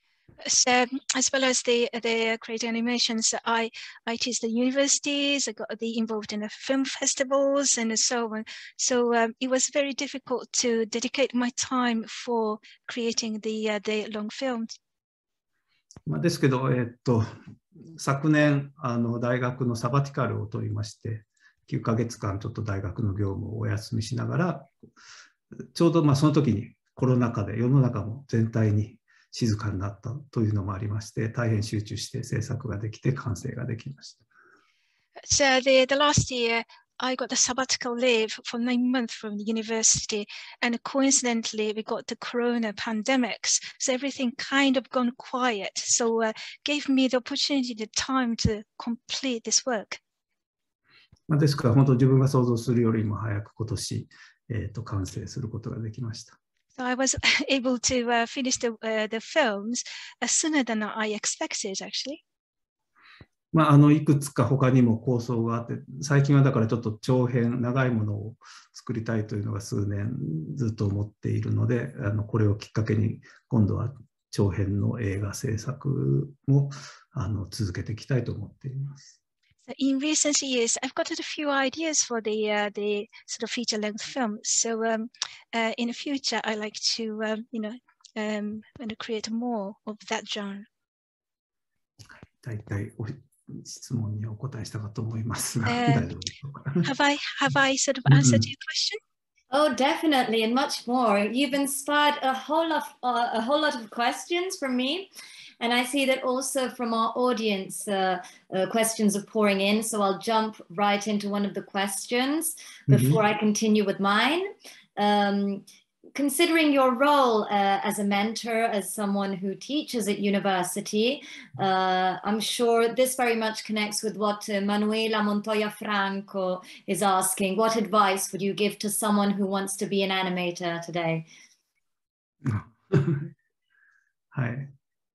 S3: So, as well as the the creating animations, I I teach the universities. I got the involved in the film festivals and so on. So um, it was very difficult to dedicate my time for creating the uh, the long films.
S2: まあですけど、えー、っと昨年あの大学のサバティカルを取りまして、きゅうかげつかんちょっと大学の業務をお休みしながら、ちょうどまあその時にコロナ禍で世の中も全体に静かになったというのもありまして、大変集中して制作ができて完成ができました。
S3: So the, the last year, I got the sabbatical leave for nine months from the university, and coincidentally, we got the corona pandemics. So everything kind of gone quiet. So uh, gave me the opportunity, the time to complete this work.
S2: ですから、本当自分が想像するよりも早く今年、えー、と完成することができました。
S3: So I was able to uh, finish the, uh, the films uh, sooner than I expected, actually.
S2: まあ、あのいくつか他にも構想があって、最近はだからちょっと長編、長いものを作りたいというのが数年ずっと思っているので、あのこれをきっかけに今度は長編の映画制作もあの続けていきたいと思っています。
S3: So in recent years, I've got a few ideas for the uh, the sort of feature-length film. So um, uh, in the future, I like to um, you know um, create more of that genre.
S2: 大体お質問にお答えしたかと思いますが、
S3: uh,
S2: 大丈夫でしょうか。
S3: Have I have I sort of answered your question?
S4: Oh, definitely, and much more. You've inspired a whole lot, uh, a whole lot of questions from me. And I see that also from our audience, uh, uh, questions are pouring in. So I'll jump right into one of the questions before mm-hmm. I continue with mine. Um, considering your role uh, as a mentor, as someone who teaches at university, uh, I'm sure this very much connects with what uh, Manuela Montoya Franco is asking. What advice would you give to someone who wants to be an animator today?
S2: はい。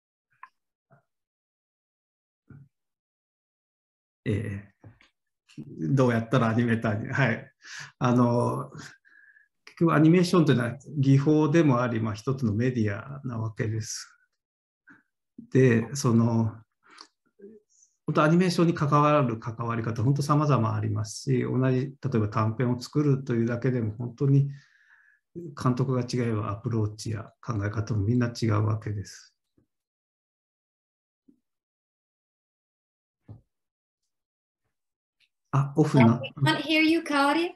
S2: えー、どうやったらアニメーターに、はい、あの結局アニメーションというのは技法でもあり、まあ、一つのメディアなわけです。で、その本当アニメーションに関わる関わり方、本当様々ありますし、同じ、例えば短編を作るというだけでも本当に監督が違えばアプローチや考え方もみんな違うわけです。あ、オフな。
S4: We can't hear you, Kaori.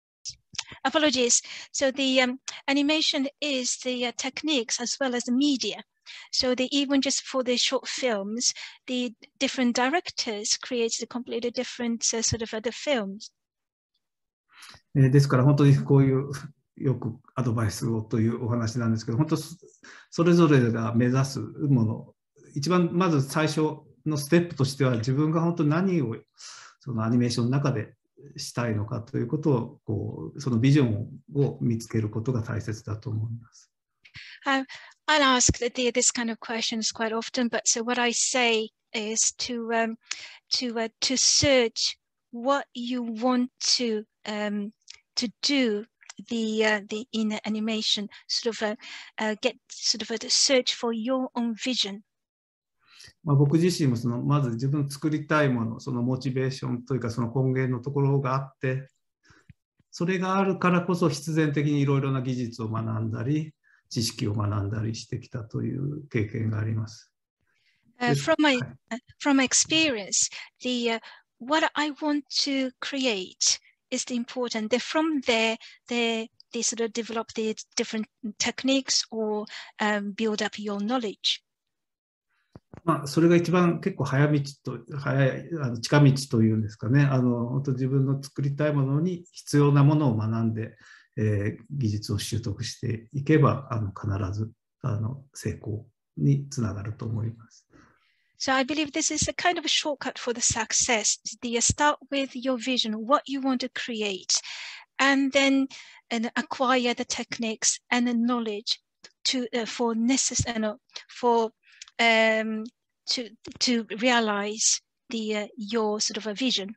S3: Apologies. So the um, animation is the uh, techniques as well as the media. So they, even just for the short films, the different directors create the completely different uh, sort of other films.
S2: ですから本当にこういうよくアドバイスをというお話なんですけど、本当それぞれが目指すもの、一番まず最初のステップとしては自分が本当に何をそのアニメーションの中でしたいのかということをこうそのビジョンを見つけることが大切だと思います。
S3: Um, I'll ask the, this kind of questions quite often, but so what I say is to um, to uh, to search what you want to um, to do the uh, the in animation, sort of uh, uh, get sort of a search for your own vision.
S2: まあ僕自身もそのまず自分の作りたいもの、そのモチベーションというかその根源のところがあって、それがあるからこそ必然的にいろいろな技術を学んだり、知識を学んだりしてきたという経験があります。
S3: Uh, from my uh, from my experience, the uh, what I want to create is the important. They're from there, they they sort of develop the different techniques or um, build up your knowledge.
S2: まあそれが一番結構早道と早いあの近道というんですかね。あの本当自分の作りたいものに必要なものを学んで、えー、技術を習得していけばあの必ずあの成功につながると思います。
S3: So I believe this is a kind of a shortcut for the success. The start with your vision, what you want to create, and then and acquire the techniques and the knowledge to uh, for necessary uh, for um, to to realize the uh, your sort of a vision.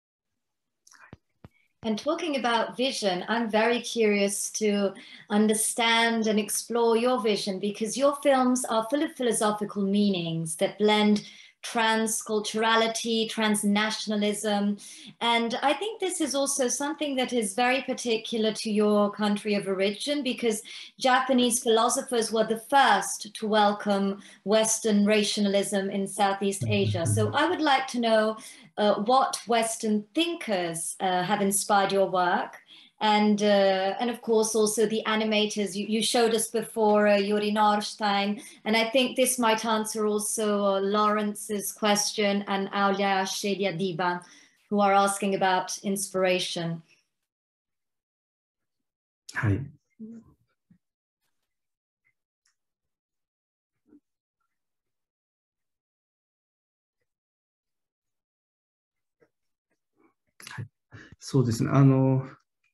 S4: And talking about vision, I'm very curious to understand and explore your vision, because your films are full of philosophical meanings that blend transculturality, transnationalism. And I think this is also something that is very particular to your country of origin, because Japanese philosophers were the first to welcome Western rationalism in Southeast Asia. So I would like to know uh, what Western thinkers uh, have inspired your work. And, uh, and of course, also the animators. You, you showed us before uh, Yuri Norstein. And I think this might answer also uh, Lawrence's question and Aulia Shediadiba, who are asking about inspiration.
S2: はい。はい、そうですね。あの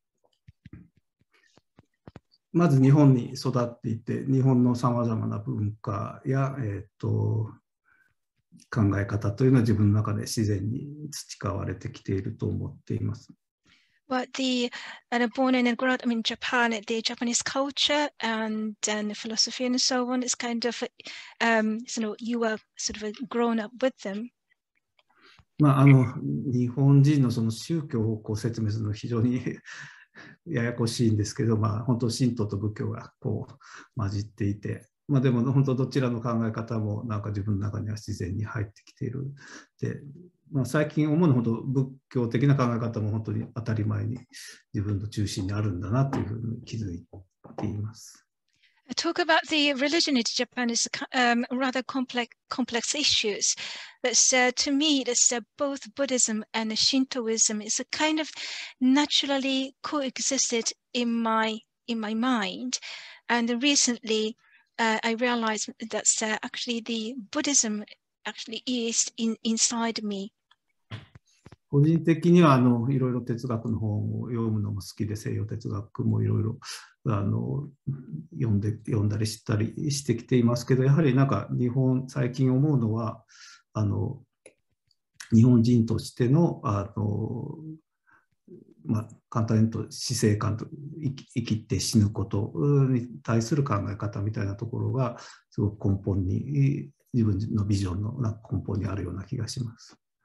S2: まず日本に育っていて、日本のさまざまな文化や、えー、と考え方というのは自分の中で自然に培われてきていると思っています。
S3: Well, the uh, born and grown up in Japan, the Japanese culture and, and philosophy and so on is kind of, um, so you were sort of grown up with them.
S2: まああの日本人のその宗教をこう説明するのは非常にややこしいんですけど、まあ、本当神道と仏教がこう混じっていて、まあ、でも本当どちらの考え方もなんか自分の中には自然に入ってきている。で、まあ、最近思うのほど仏教的な考え方も本当に当たり前に自分の中心にあるんだなというふうに気づいています。
S3: Talk about the religion in Japan is um, rather complex complex issues. But uh, to me, it's uh, both Buddhism and Shintoism is a kind of naturally coexisted in my in my mind. And recently, uh, I realized that uh, actually the Buddhism actually is in, inside me.
S2: 個人的にはあのいろいろ哲学の本を読むのも好きで、西洋哲学もいろいろあの読んで読んだり知ったりしてきていますけど、やはりなんか日本最近思うのはあの日本人としてのあの、まあ、簡単に言うと死生観と生き、生きて死ぬことに対する考え方みたいなところがすごく根本に自分のビジョンの根本にあるような気がします。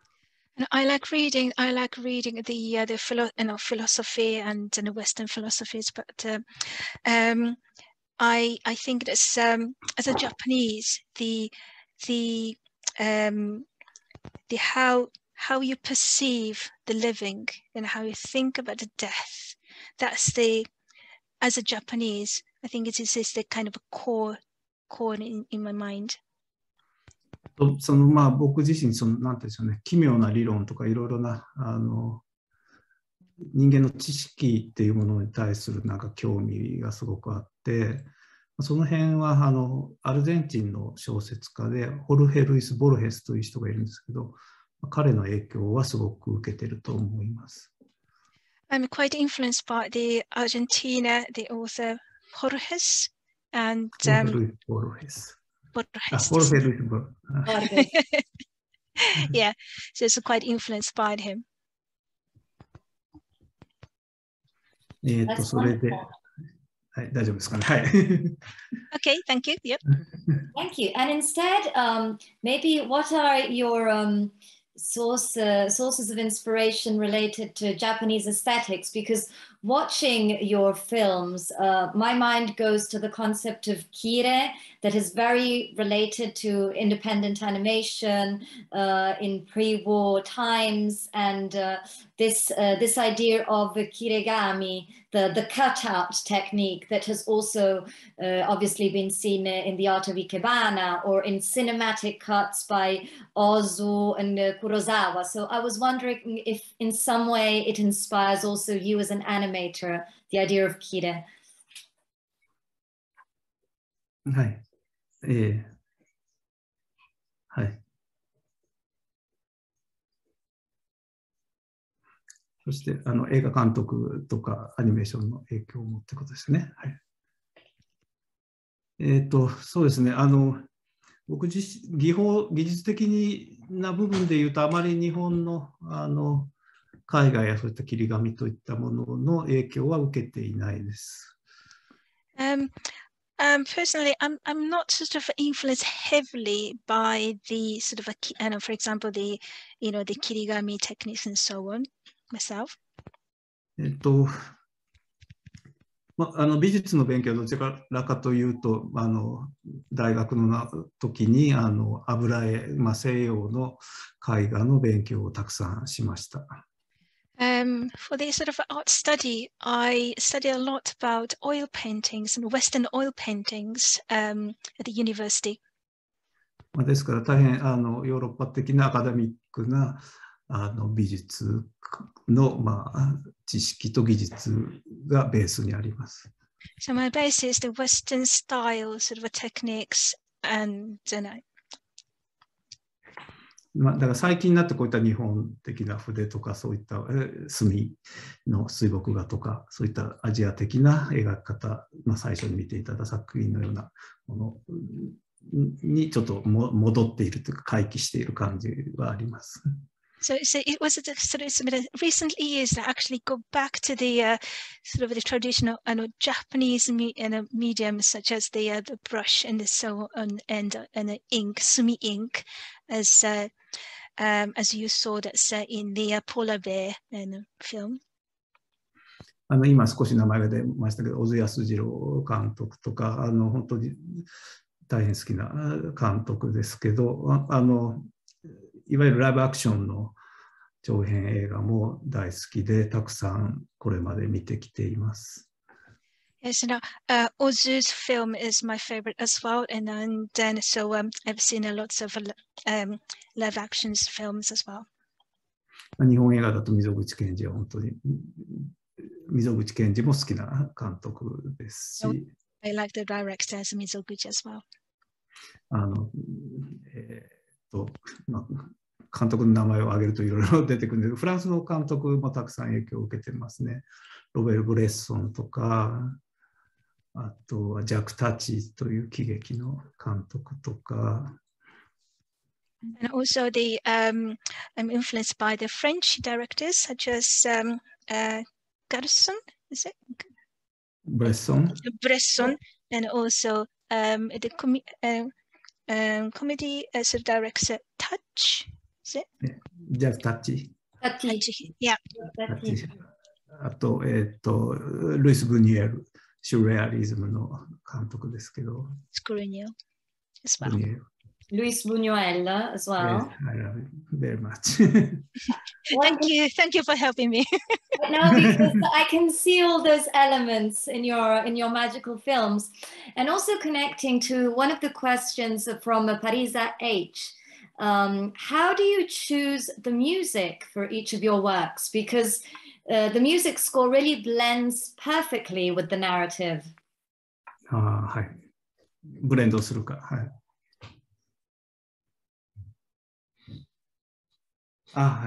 S3: And I like reading. I like reading the uh, the philo you know, philosophy and, and the Western philosophies. But uh, um, I I think that um, as a Japanese, the the um, the how how you perceive the living and how you think about the death. That's the as a Japanese, I think it is, is the kind of a core core in, in my mind.
S2: そのまあ僕自身そのなんていうんでしょうね、奇妙な理論とかいろいろなあの人間の知識っていうものに対するなんか興味がすごくあって、その辺はあのアルゼンチンの小説家でホルヘ・ルイス・ボルヘスという人がいるんですけど、彼の影響はすごく受けてると思います。
S3: I'm quite influenced by the Argentina, the author Borges and um,
S2: Borges.
S3: Borges.
S2: Ah, Jorge Luis Borges.
S3: Yeah, so it's quite influenced by him.
S2: えっと、それで、はい、大丈夫ですかね。はい。
S3: Okay, thank you. Yep.
S4: Thank you. And instead, um, maybe what are your um, source, uh, sources of inspiration related to Japanese aesthetics? Because watching your films, uh, my mind goes to the concept of kire that is very related to independent animation uh, in pre-war times, and uh, this uh, this idea of the kiregami, the, the cutout technique that has also uh, obviously been seen in the art of Ikebana or in cinematic cuts by Ozu and uh, Kurosawa. So I was wondering if in some way it inspires also you as an animator, the idea of kire.
S2: はい。えー、はい。そしてあの映画監督とかアニメーションの影響を持ってことですね。はい。えっと、そうですね。あの、僕自身、技法、技術的な部分で言うと、あまり日本の、あの、海外やそういった切り紙といったものの影響は受けていないです。
S3: Um, um, personally, I'm I'm not sort of influenced heavily by the sort of a, I know, for example, the you know the kirigami techniques and so on myself.
S2: えっと、まあの美術の勉強はどちらかというと、あの大学の時にあの油絵、まあ、西洋の絵画の勉強をたくさんしました。
S3: Um, for the sort of art study, I studied a lot about oil paintings and Western oil paintings um, at the university.
S2: まあですから大変あのヨーロッパ的なアカデミックなあの美術の、まあ、知識と技術がベースにあります。
S3: So my base is the Western style sort of techniques and, and I,
S2: まあ、だから最近になってこういった日本的な筆とかそういった墨の水墨画とかそういったアジア的な描き方、まあ、最初に見ていただいた作品のようなものにちょっとも戻っているというか回帰している感じはあります。
S3: So, so it was a, sort of some of the recent years that actually go back to the uh, sort of the traditional I know, Japanese me, uh, mediums such as the uh, the brush and the so on and uh, and the ink, sumi ink, as uh, um, as you saw that's uh, in the uh, Polar Bear uh, film.
S2: あの今少し名前が出ましたけど、小津安二郎監督とかあの本当に大変好きな監督ですけど、あのいわゆるライブアクションの長編映画も大好きで、たくさんこれまで見てきています。
S3: Yes, no, uh, Ozu's film is my favorite as well, and then, then so um, I've seen a lot of um, live action films as well.
S2: 日本映画だと溝口健二は本当に溝口健二も好きな監督ですし、
S3: I like the director as Mizoguchi as well.
S2: あのえー、とまあ監督の名前を挙げるといろいろ出てくるんですけど、フランスの監督もたくさん影響を受けてますね。ロベル・ブレッソンとか、あとはジャック・タッチという喜劇の監督とか。
S3: And also the um, I'm influenced by the French directors such as um, uh, Garçon, is it?
S2: Bresson.
S3: Bresson, and also um, the com uh, um, comedy as a director Touch. Is it?
S2: じゃあタッチ。
S4: タッチ。
S3: Yeah.
S2: タッチ。あと、えっと、ルイス・ブニエル、シュレアリズムの監督ですけど。
S3: Screenio as well.
S2: ブニエル。
S4: Luis Buñuel as well.
S2: Yes, I love it very much.
S3: Thank you. Thank you for helping me.
S4: Now, because I can see all those elements in your in your magical films, and also connecting to one of the questions from Parisa H. Um, how do you choose the music for each of your works? Because uh, the music score really blends perfectly with the narrative.
S2: ああ、はい。ブレンドするか。はい。あ、はい。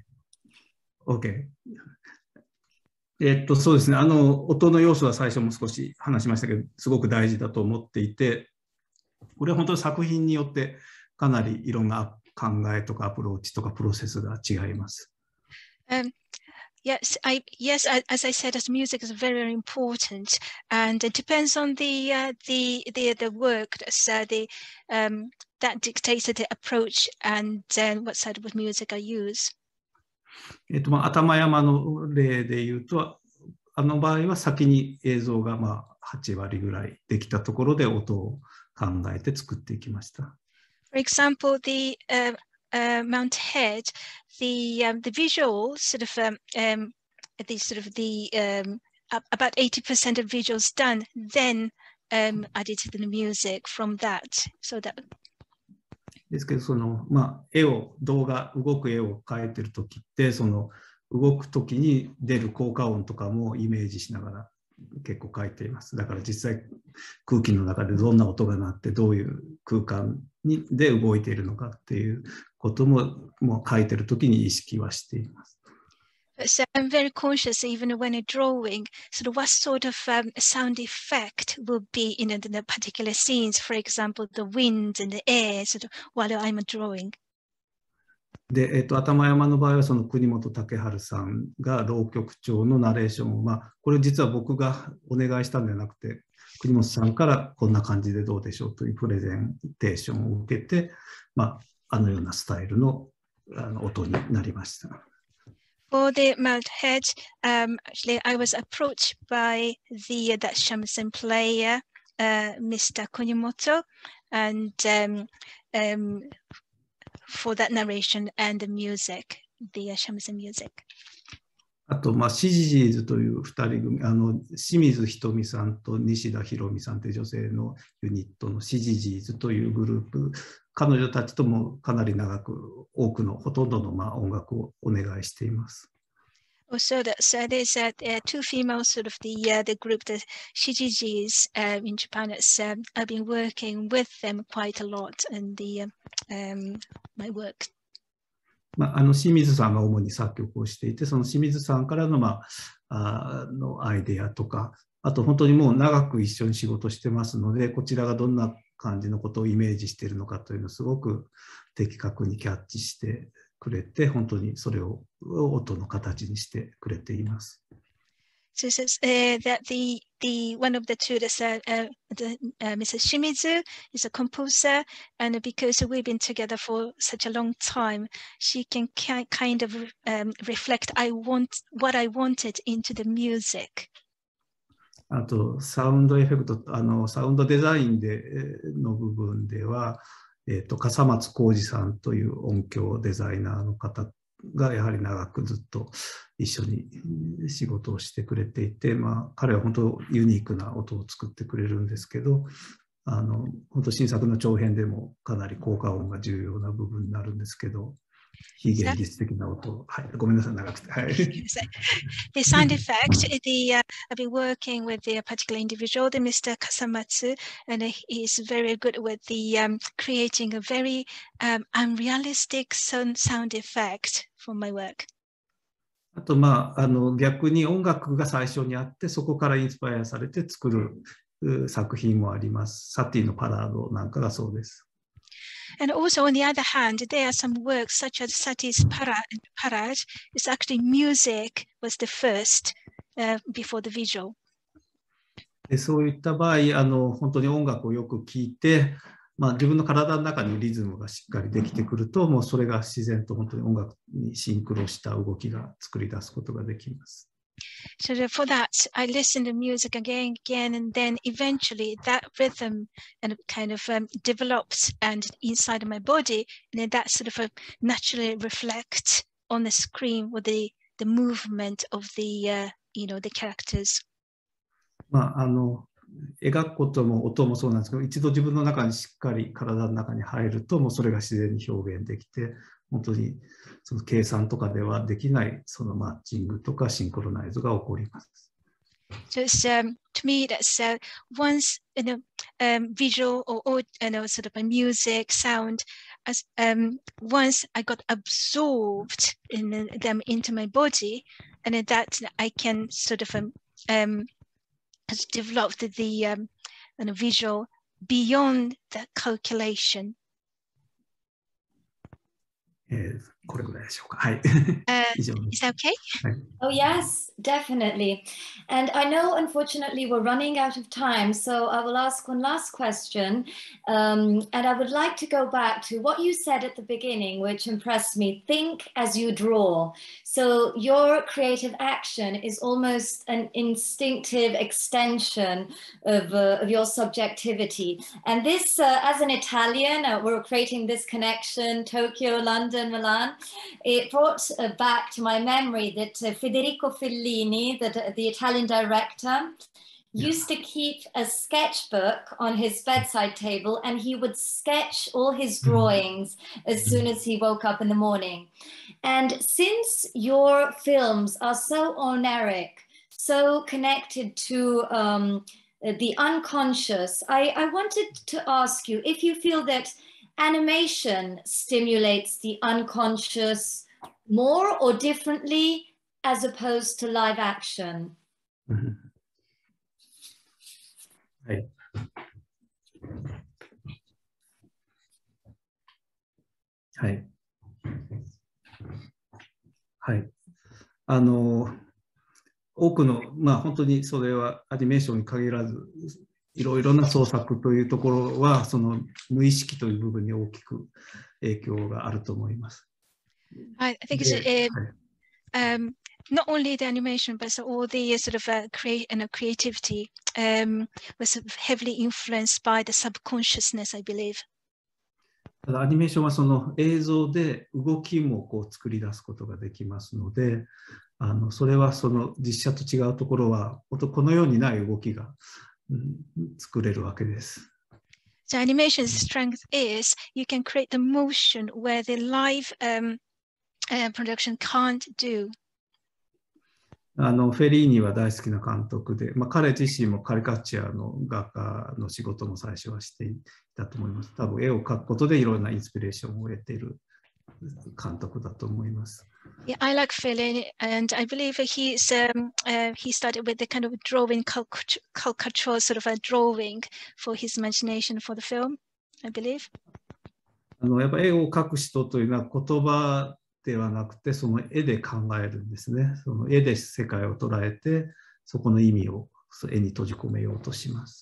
S4: Well,
S2: OK。えっと、そうですね。あの、音の要素は最初も少し話しましたけど、すごく大事だと思っていて、これは本当に作品によってかなりいろんな考えとかアプローチとかプロセスが違います。
S3: Um, yes, I yes, I, as I said, as music is very, very important, and it depends on the uh, the the the work that's uh, the um, that dictates the approach and uh, what side of music I use.
S2: えっと、まあ、頭山の例で言うと、あの場合は先に映像がまあはち割ぐらいできたところで音を考えて作っていきました。
S3: For example, the uh, uh, Mount Head, the um, the visuals sort of um, um, the sort of the um, about eighty percent of visuals done, then um, added to the music from that, so that.
S2: ですけど、そのまあ絵を動画動く絵を描いてるときって、その動くときに出る効果音とかもイメージしながら結構描いています。だから実際空気の中でどんな音が鳴ってどういう空間にで動いているのかっていうことももう描いてるときに意識はしています。
S3: So I'm very conscious, even when I'm drawing, sort of what sort of um, sound effect will be in, in the particular scenes. For example, the wind and the air, sort of while I'm drawing.
S2: で、えっと、頭山の場合はその国本武春さんが浪曲調のナレーションを、まあ、これ実は僕がお願いしたんじゃなくて、国本さんからこんな感じでどうでしょうというプレゼンテーションを受けて、まあ、あのようなスタイルの、あの音になりました。
S3: For the Mount Head, um, actually, I was approached by the uh, that shamisen player, uh, Mister Kunimoto, and um, um, for that narration and the music, the uh, shamisen music.
S2: あと、まあ、シジジーズというふたり組、あの清水ひとみさんと西田ひろみさんという女性のユニットのシジジーズというグループ、彼女たちともかなり長く多くのほとんどのまあ音楽をお願いしています。
S3: Also, that, so there's uh, uh, two females, sort of the uh, the group, the Shijijis uh, in Japan. It's, um, I've been working with them quite a lot in the um, my work.
S2: まあ、あの清水さんが主に作曲をしていて、その清水さんからの、まあ、あのアイデアとか、あと本当にもう長く一緒に仕事してますので、こちらがどんな感じのことをイメージしているのかというのをすごく的確にキャッチしてくれて、本当にそれを音の形にしてくれています。
S3: So it says uh, that the the one of the two, that's uh, uh, the, uh, Missus Shimizu, is a composer, and because we've been together for such a long time, she can ki kind of um, reflect I want what I wanted into the music.
S2: あとサウンドエフェクト、あのサウンドデザインでの部分では、えーと、笠松浩二さんという音響デザイナーの方がやはり長くずっと一緒に仕事をしてくれていて、まあ、彼は本当ユニークな音を作ってくれるんですけど、あの本当新作の長編でもかなり効果音が重要な部分になるんですけど、非現実的な音、はい、ごめんなさい、長くて。はい、
S3: the sound effect, the, uh, I've been working with the particular individual, the Mister Kasamatsu, and he's very good with the um, creating a very um, unrealistic sound, sound effect for my work.
S2: あと、まあ、あの逆に音楽が最初にあって、そこからインスパイアされて作る作品もあります。サティのパラードなんかがそうです。
S3: And also, on the other hand, there are some works such as Sati's Parad. Parad. It's actually music was the first uh, before the visual.
S2: でそういった場合、あの本当に音楽をよく聴いて、 まあ、自分の体の中にリズムがしっかりできてくると、もうそれが自然と本当に音楽にシンクロした動きが作り出すことができます。
S3: So for that, I listen to music again, again, and then eventually that rhythm and kind of um, develops and inside of my body, and then that sort of uh, naturally reflects on the screen with the the movement of the uh, you know the characters.
S2: まああの描くことも音もそうなんですけど、一度自分の中にしっかり体の中に入ると、もうそれが自然に表現できて、本当にその計算とかではできないそのマッチングとかシンクロナイズが起こります。
S3: So it's, um, to me, that's uh, once you know, um, visual or, or you know, sort of a music sound. As um, once I got absorbed in them into my body, and then that I can sort of um, um has developed the, the um, you know, visual beyond the calculation.
S2: えー、これぐらいでしょうか。はい。
S3: Uh,
S2: 以上です。
S3: is that okay?
S2: はい。
S4: Oh, yes, definitely. And I know, unfortunately, we're running out of time. So I will ask one last question. Um, and I would like to go back to what you said at the beginning, which impressed me. Think as you draw. So your creative action is almost an instinctive extension of, uh, of your subjectivity. And this, uh, as an Italian, uh, we're creating this connection, Tokyo, London, Milan. It brought uh, back to my memory that uh, Federico Fellini, the, the Italian director, used to keep a sketchbook on his bedside table, and he would sketch all his drawings as soon as he woke up in the morning. And since your films are so oniric, so connected to um, the unconscious, I, I wanted to ask you if you feel that animation stimulates the unconscious more or differently as opposed to live action.
S2: はい。はい。はい。あの、多くの、まあ本当にそれはアニメーションに限らず、いろいろな創作というところは、その無意識という部分に大きく影響があると思います。
S3: I think it's uh, um, not only the animation, but all the sort of uh, create and uh, creativity um, was sort of heavily influenced by the subconsciousness, I believe.
S2: ただアニメーションはその映像で動きもこう作り出すことができますので、あのそれはその実写と違うところは、このようにない動きが、うん、作れるわけです。
S3: So animation's strength is you can create the motion where the live um, uh, production can't do.
S2: あのフェリーニは大好きな監督で、まあ、彼自身もカリカチュアの画家の仕事も最初はしていたと思います。多分絵を描くことでいろんなインスピレーションを得ている監督だと思います。
S3: Yeah, I like Fellini, and I believe he's um, uh, he started with the kind of drawing, caricature sort of a drawing for his imagination for the film, I believe.
S2: あのやっぱ絵を描く人というのは言葉ではなくて、その絵で考えるんですね。その絵で世界を捉えて、そこの意味を絵に閉じ込めようとします。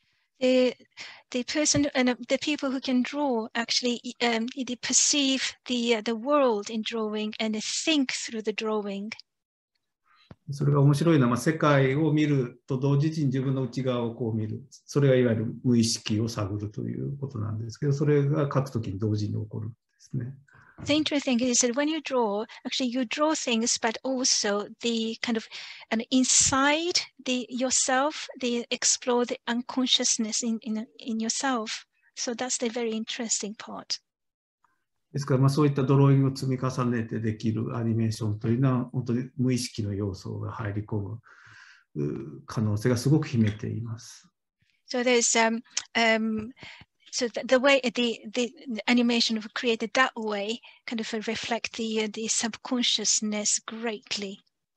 S3: The, the person and the people who can draw actually um, they perceive the, uh, the world in drawing and they think through the drawing.
S2: それが面白いのは、まあ、世界を見ると同時に自分の内側をこう見る。それがいわゆる無意識を探るということなんですけど、それが描くときに同時に起こるんですね。
S3: The interesting thing is that when you draw, actually you draw things, but also the kind of and inside the yourself, they explore the unconsciousness in, in, in yourself. So that's the very interesting part.
S2: ですから、まあ、そういったドローイングを積み重ねてできるアニメーションというのは、本当に無意識の要素が入り込む可能性がすごく秘めています。
S3: So there's um, um, So the, the way the, the animation was created that way kind of reflect the uh, the subconsciousness greatly,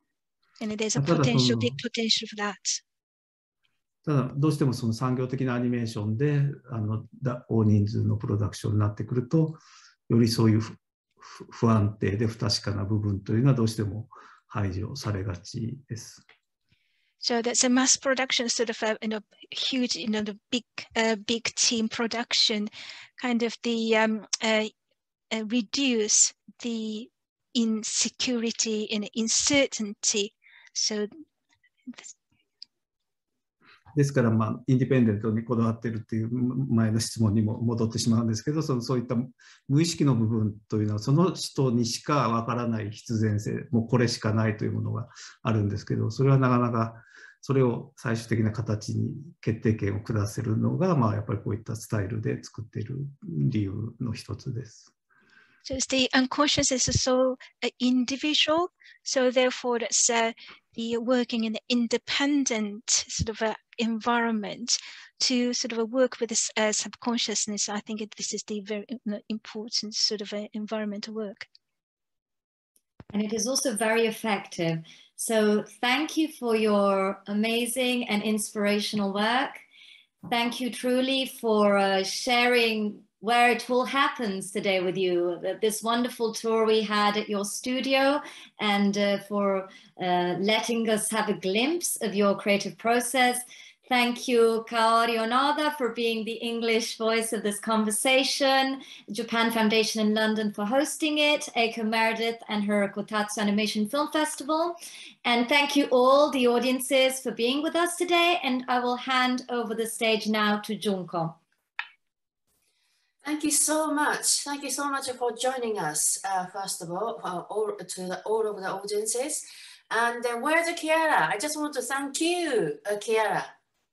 S3: and there's a potential, big potential for that.
S2: ただどうしてもその産業的なアニメーションであの大人数のプロダクションになってくると、よりそういう不安定で不確かな部分というのはどうしても排除されがちです。
S3: So that's a mass production, sort of a you know huge, you know, the big uh, big team production, kind of the um, uh, uh, reduce the insecurity and uncertainty. So
S2: ですから、まあ、インディペンデントにこだわっているっていう前の質問にも戻ってしまうんですけど、そのそういった無意識の部分というのはその人にしかわからない必然性、もうこれしかないというものがあるんですけど、それはなかなかそれを最終的な形に決定権を下せるのが、まあ、やっぱりこういったスタイルで作っている理由の一つです。
S3: So the unconscious is so uh, individual, so therefore it's uh, the working in an independent sort of uh, environment to sort of uh, work with this uh, subconsciousness. I think it, this is the very important sort of uh, environment to work.
S4: And it is also very effective. So thank you for your amazing and inspirational work. Thank you truly for uh, sharing where it all happens today with you, this wonderful tour we had at your studio, and uh, for uh, letting us have a glimpse of your creative process. Thank you, Kaori Onada, for being the English voice of this conversation, Japan Foundation in London for hosting it, Eiko Meredith and her Kotatsu Animation Film Festival. And thank you all, the audiences, for being with us today. And I will hand over the stage now to Junko.
S1: Thank you so much. Thank you so much for joining us, uh, first of all, uh, all, to the, all of the audiences. And uh, where's Kiara? I just want to thank you, uh, Kiara.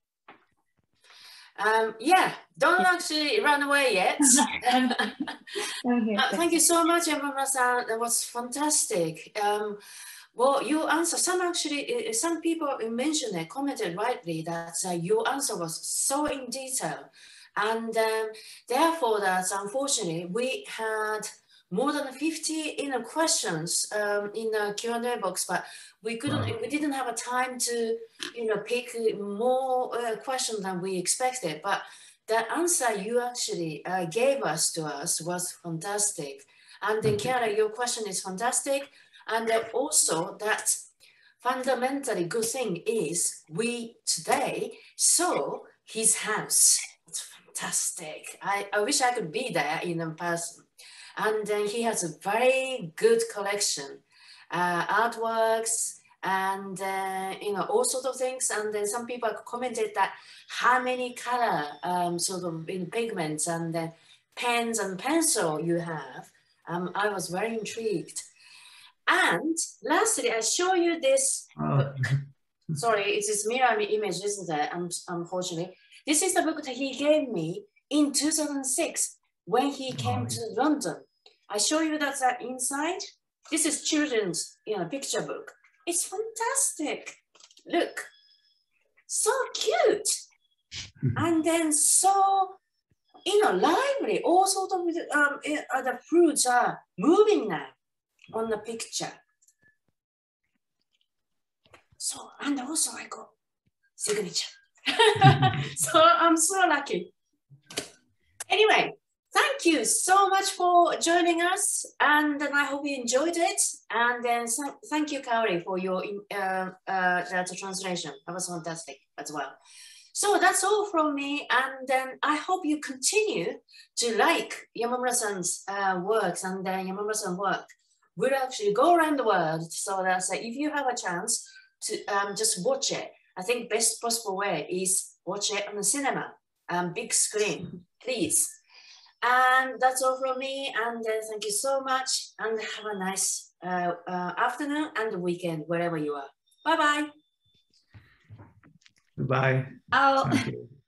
S1: Um, yeah, don't actually run away yet. uh, thank you so much, Yamamura-san. That was fantastic. Um, well, you answer, some actually, some people mentioned it, commented rightly that uh, your answer was so in detail. And um, therefore, that unfortunately, we had more than fifty you know, questions um, in the Q and A box, but we couldn't, wow. we didn't have a time to, you know, pick more uh, questions than we expected. But the answer you actually uh, gave us to us was fantastic. And then, Kiara, your question is fantastic. And uh, also that fundamentally good thing is we today saw his house. It's fantastic. I, I wish I could be there in person. And then he has a very good collection, uh, artworks and, uh, you know, all sorts of things. And then some people commented that how many color um, sort of in pigments and uh, pens and pencil you have. Um, I was very intrigued. And lastly, I show you this book. Sorry, it's this mirror image, isn't it? Um, unfortunately. This is the book that he gave me in two thousand six when he came to London. I show you that's uh, inside. This is children's you know, picture book. It's fantastic. Look, so cute. And then so, you know, lively. All sorts of um, uh, the fruits are moving now on the picture. So, and also I got signature. So I'm so lucky. Anyway, thank you so much for joining us, and then I hope you enjoyed it. And then so, thank you, Kaori, for your uh, uh, the translation. That was fantastic as well. So that's all from me, and then I hope you continue to like Yamamura-san's uh, works, and then Yamamura-san's work will actually go around the world. So that's uh, if you have a chance to um, just watch it, I think best possible way is watch it on the cinema, um, big screen, please. And that's all from me. And uh, thank you so much. And have a nice uh, uh, afternoon and weekend, wherever you are. Bye-bye.
S2: Bye.
S4: Oh.
S2: Thank you.